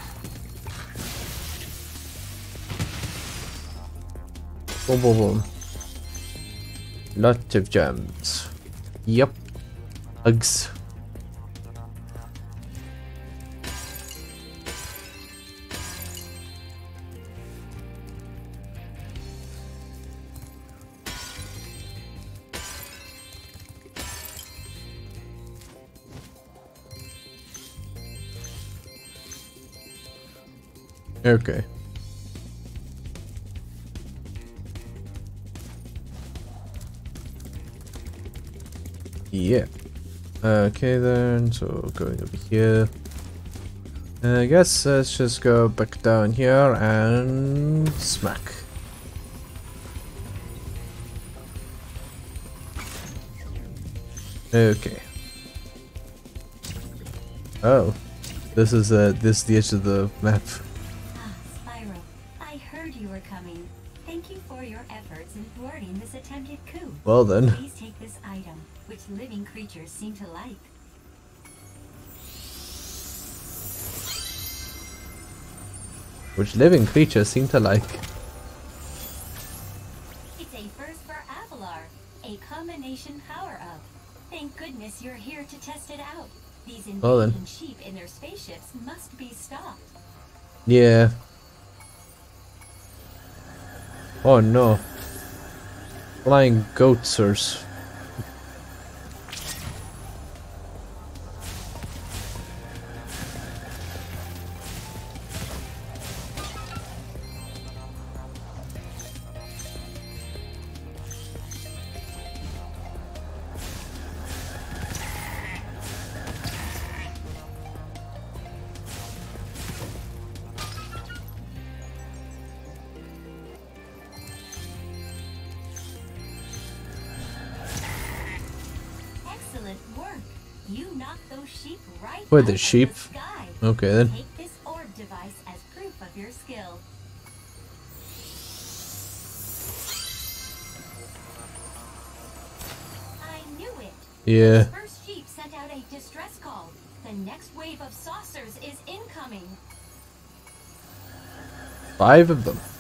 Boom, boom, boom. Lots of gems. Yep. Hugs. Okay. Yeah. Okay then, so going over here. I guess let's just go back down here and smack. Okay. Oh. This is the edge of the map. Spyro, I heard you were coming. Thank you for your efforts in thwarting this attempted coup. Well then. Please take this item, which living creatures seem to like. Which living creatures seem to like. It's a first for Avalar, a combination power-up. Thank goodness you're here to test it out. These invading sheep in their spaceships must be stopped. Yeah. Oh no. Flying goatsers. Where the sheep? Okay then. Take this orb device as proof of your skill. I knew it. Yeah. The first sheep sent out a distress call. The next wave of saucers is incoming. 5 of them.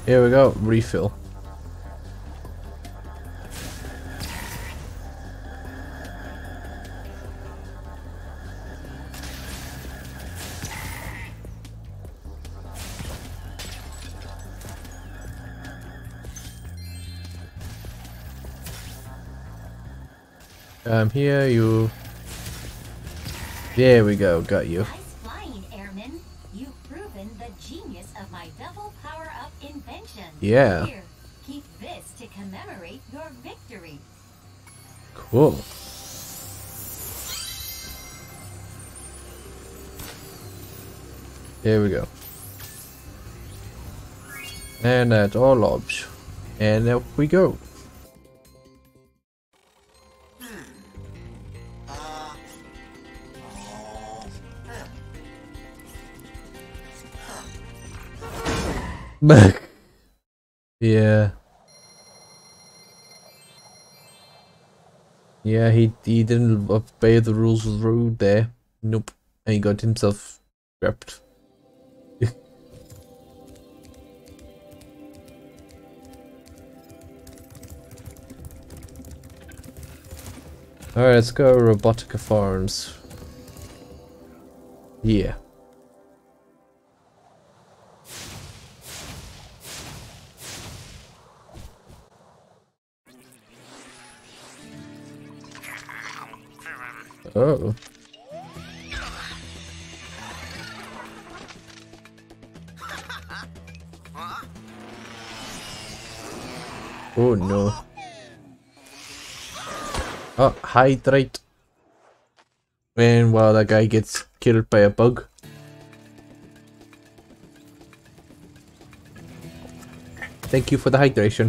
Here we go, refill. Here you. There we go, got you. Nice flying, Airman. You've proven the genius of my double power-up invention. Yeah. Here, keep this to commemorate your victory. Cool. There we go. And that's all orbs. And up we go. Yeah. Yeah, he didn't obey the rules of the road there. Nope. And he got himself trapped. Alright, let's go Robotica Farms. Yeah. Oh. Oh no. Oh, hydrate. And while that guy gets killed by a bug. Thank you for the hydration.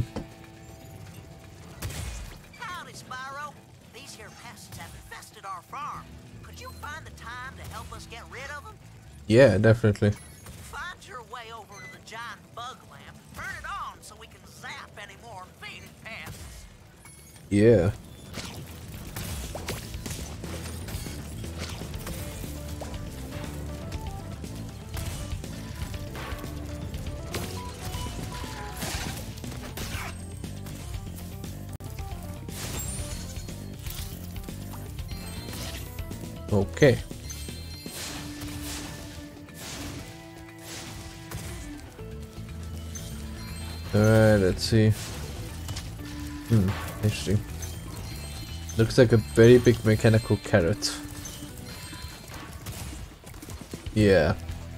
Howdy, Spyro. These here pests have infested our farm. Could you find the time to help us get rid of them? Yeah, definitely. Find your way over to the giant bug lamp, turn it on so we can zap any more invading pests. Yeah. Okay. Alright, let's see. Interesting. Looks like a very big mechanical carrot. Yeah.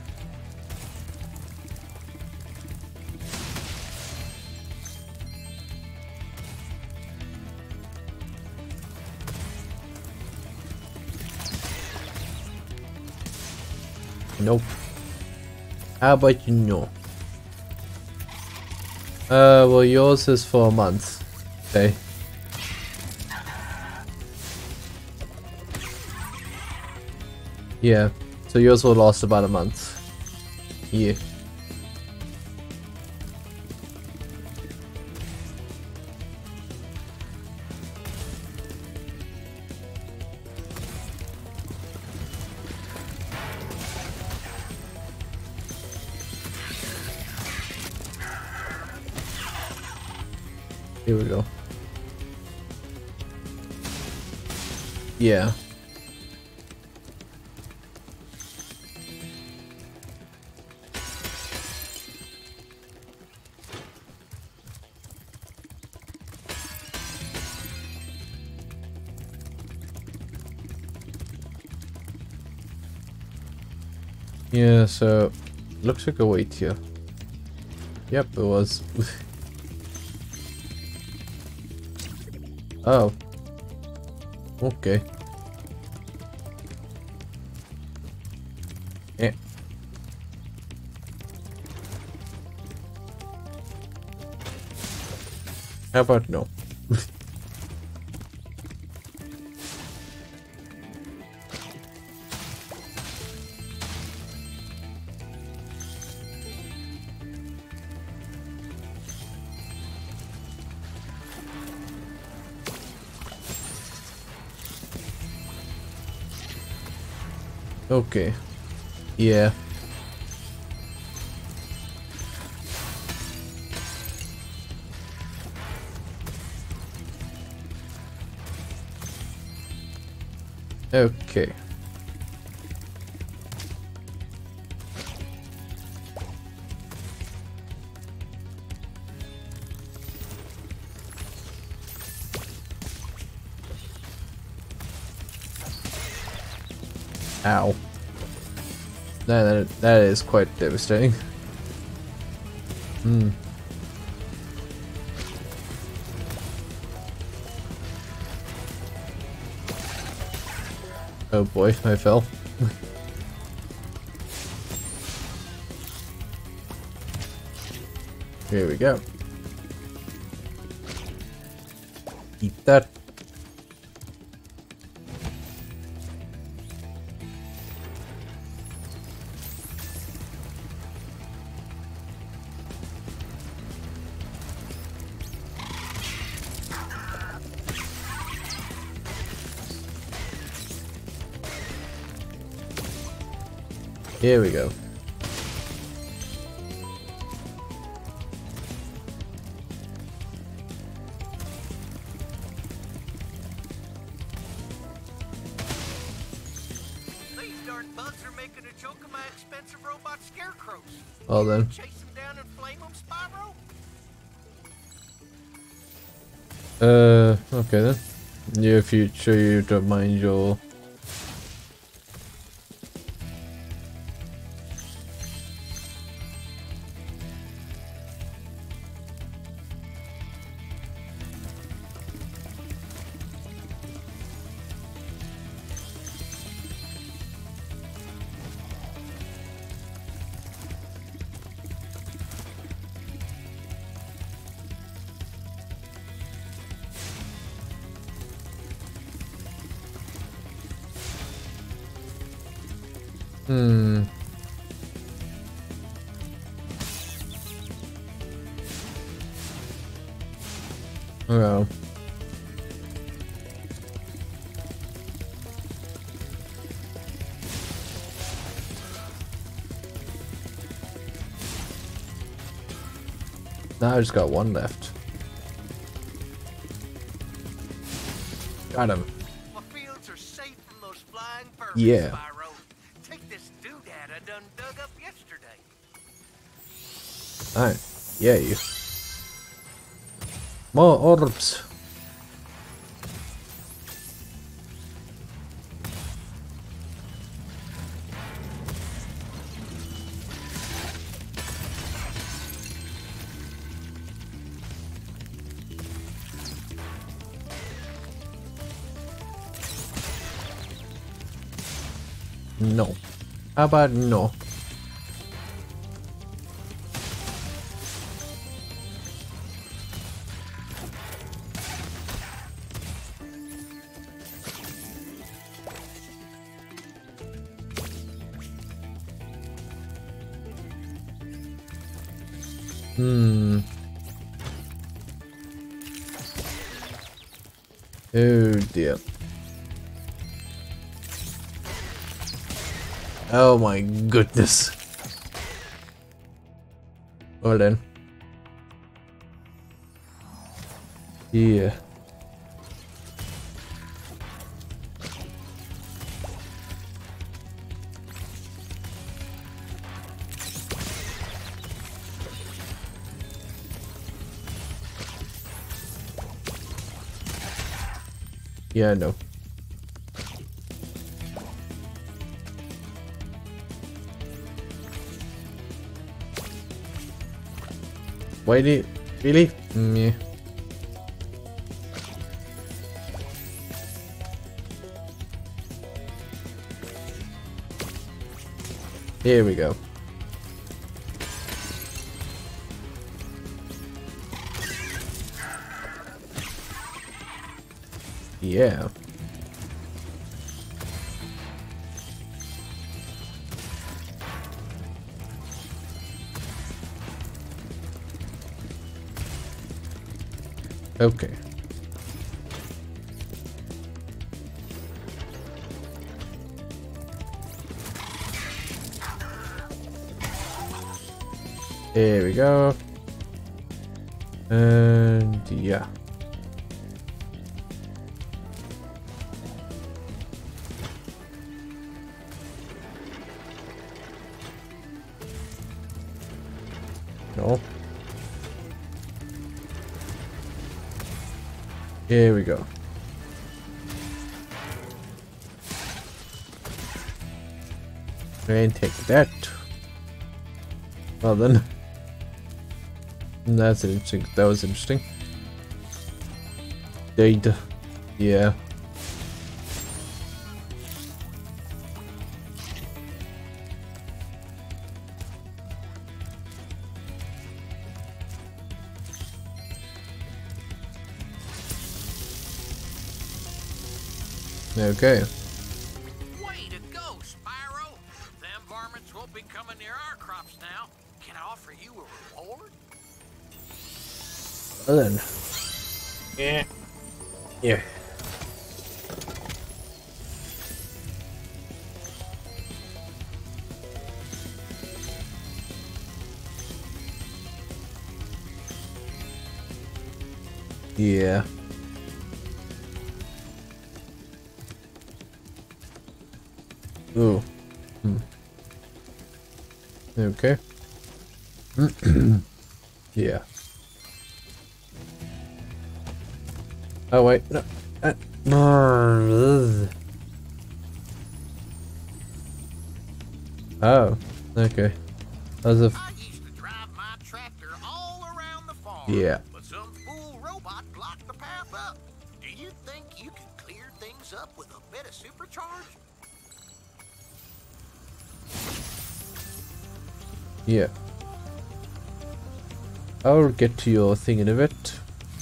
Nope. How about you know? Well, yours is for a month. Okay. Yeah, so yours will last about a month. Yeah. Here we go. Yeah. Yeah, so looks like a wait here. Yep, it was. Oh. Okay. Yeah. How about no? Okay. Yeah. Okay. Ow. That is quite devastating. Hmm. Oh boy, I fell. Here we go. Eat that. Here we go. These darn bugs are making a joke of my expensive robot scarecrows. Well then. Chase them down and flame them, Spyro? Okay then. Near future, you don't mind your... Hmm. Well. Now I just got one left. Got him. My fields are safe from those flying vermin, Yeah. Spyro. Take this doodad I done dug up yesterday. Alright. Yeah, you. More orbs. No. How about no? Hmm. Oh dear. Oh my goodness. Well then. Yeah. Yeah, I know. Why did really? Yeah. Here we go. Yeah. Okay. Here we go. And yeah. No. Here we go. And take that. Well then. That's interesting. That was interesting. Data. Yeah. Okay. Way to go, Spyro! Them varmints won't be coming near our crops now. Can I offer you a reward? Well then. Yeah. Yeah. Yeah. Ooh. Hmm. Okay. Yeah. Oh wait, no. Oh, okay. As if. I used to drive my tractor all around the farm. Yeah. But some fool robot blocked the path up. Do you think you can clear things up with a bit of supercharge? Yeah. I'll get to your thing in a bit.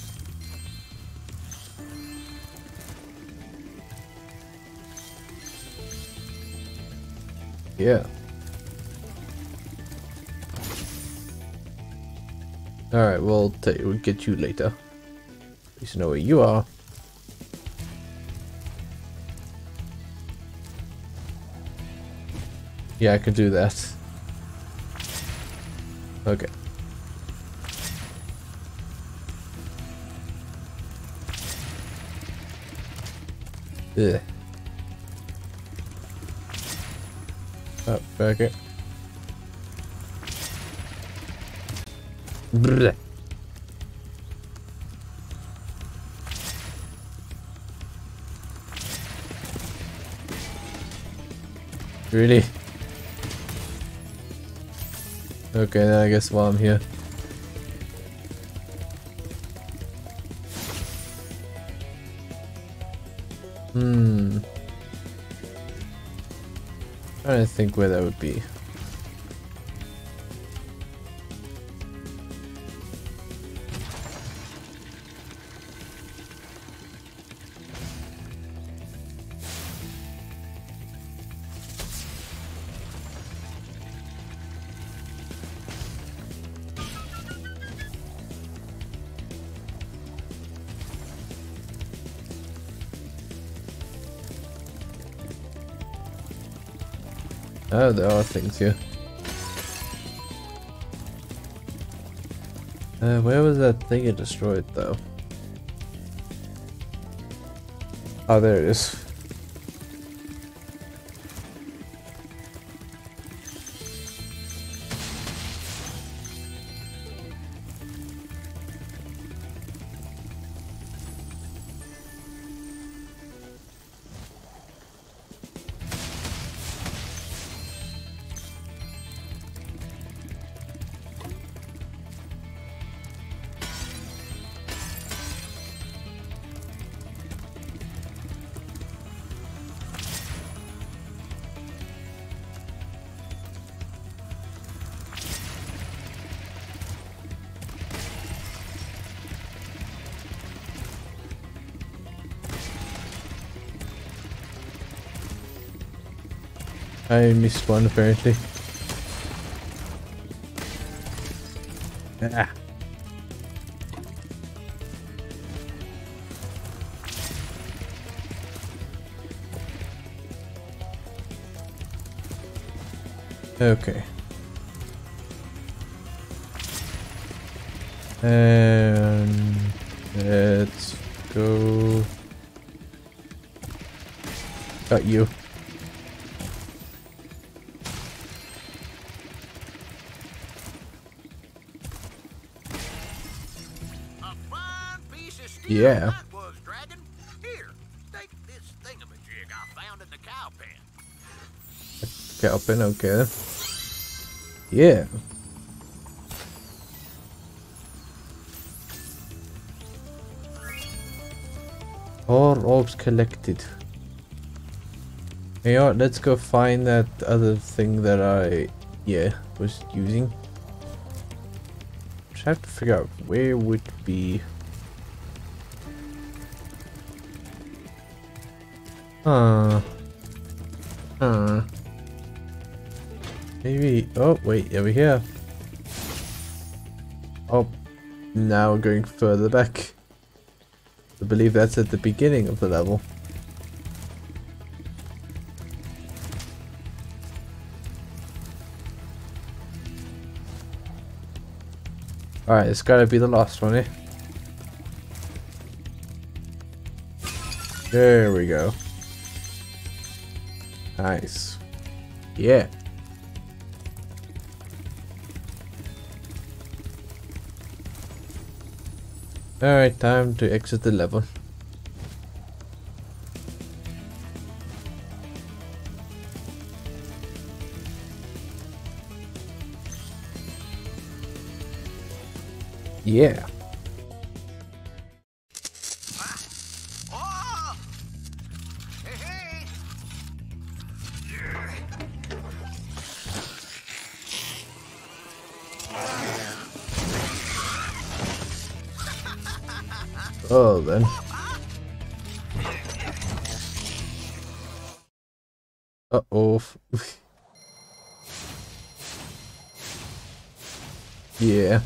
Yeah. Alright, we'll get you later. At least you know where you are. Yeah, I could do that. Okay. Ugh. Oh, okay. Brr. Really? Okay, then I guess while I'm here. Trying to think where that would be. Oh, there are things here. Where was that thing you destroyed, though? Oh, there it is. I missed one apparently. Ah. Okay. And let's go. Got you. Yeah. Dragon. Here, take this thingamajig I found in the cow pen. Cow pen, okay. Yeah. All orbs collected. You know what, let's go find that other thing that I, was using. Just have to figure out where would be. Maybe, oh wait, over here. Oh, now we're going further back. I believe that's at the beginning of the level. Alright, it's gotta be the last one, eh? There we go. Nice. Yeah. Alright, time to exit the level. Yeah. Oh, then. Uh-oh. Yeah.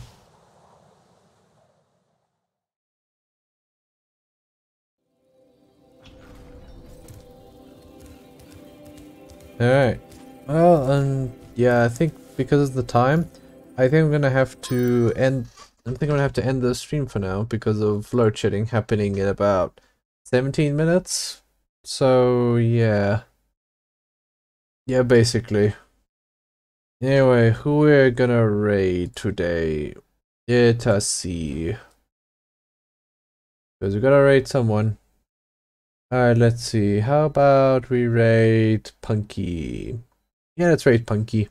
Alright. Well, yeah, I think because of the time, I think I'm gonna have to end. I think I'm gonna have to end the stream for now because of load shedding happening in about 17 minutes. So yeah. Yeah, basically. Anyway, who we're gonna raid today? Let us see. Because we gotta raid someone. Alright, let's see. How about we raid Punky? Yeah, let's raid Punky.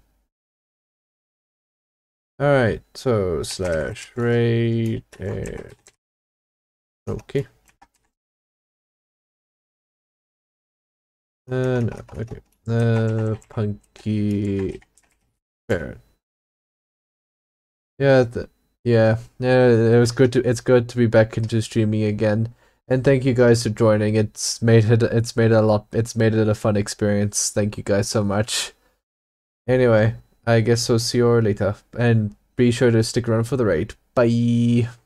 Alright, so slash raid and okay. No, okay. Punky Parrot. Yeah, yeah, it's good to be back into streaming again. And thank you guys for joining. It's made it a fun experience. Thank you guys so much. Anyway, I guess I'll see you all later. And be sure to stick around for the raid. Bye.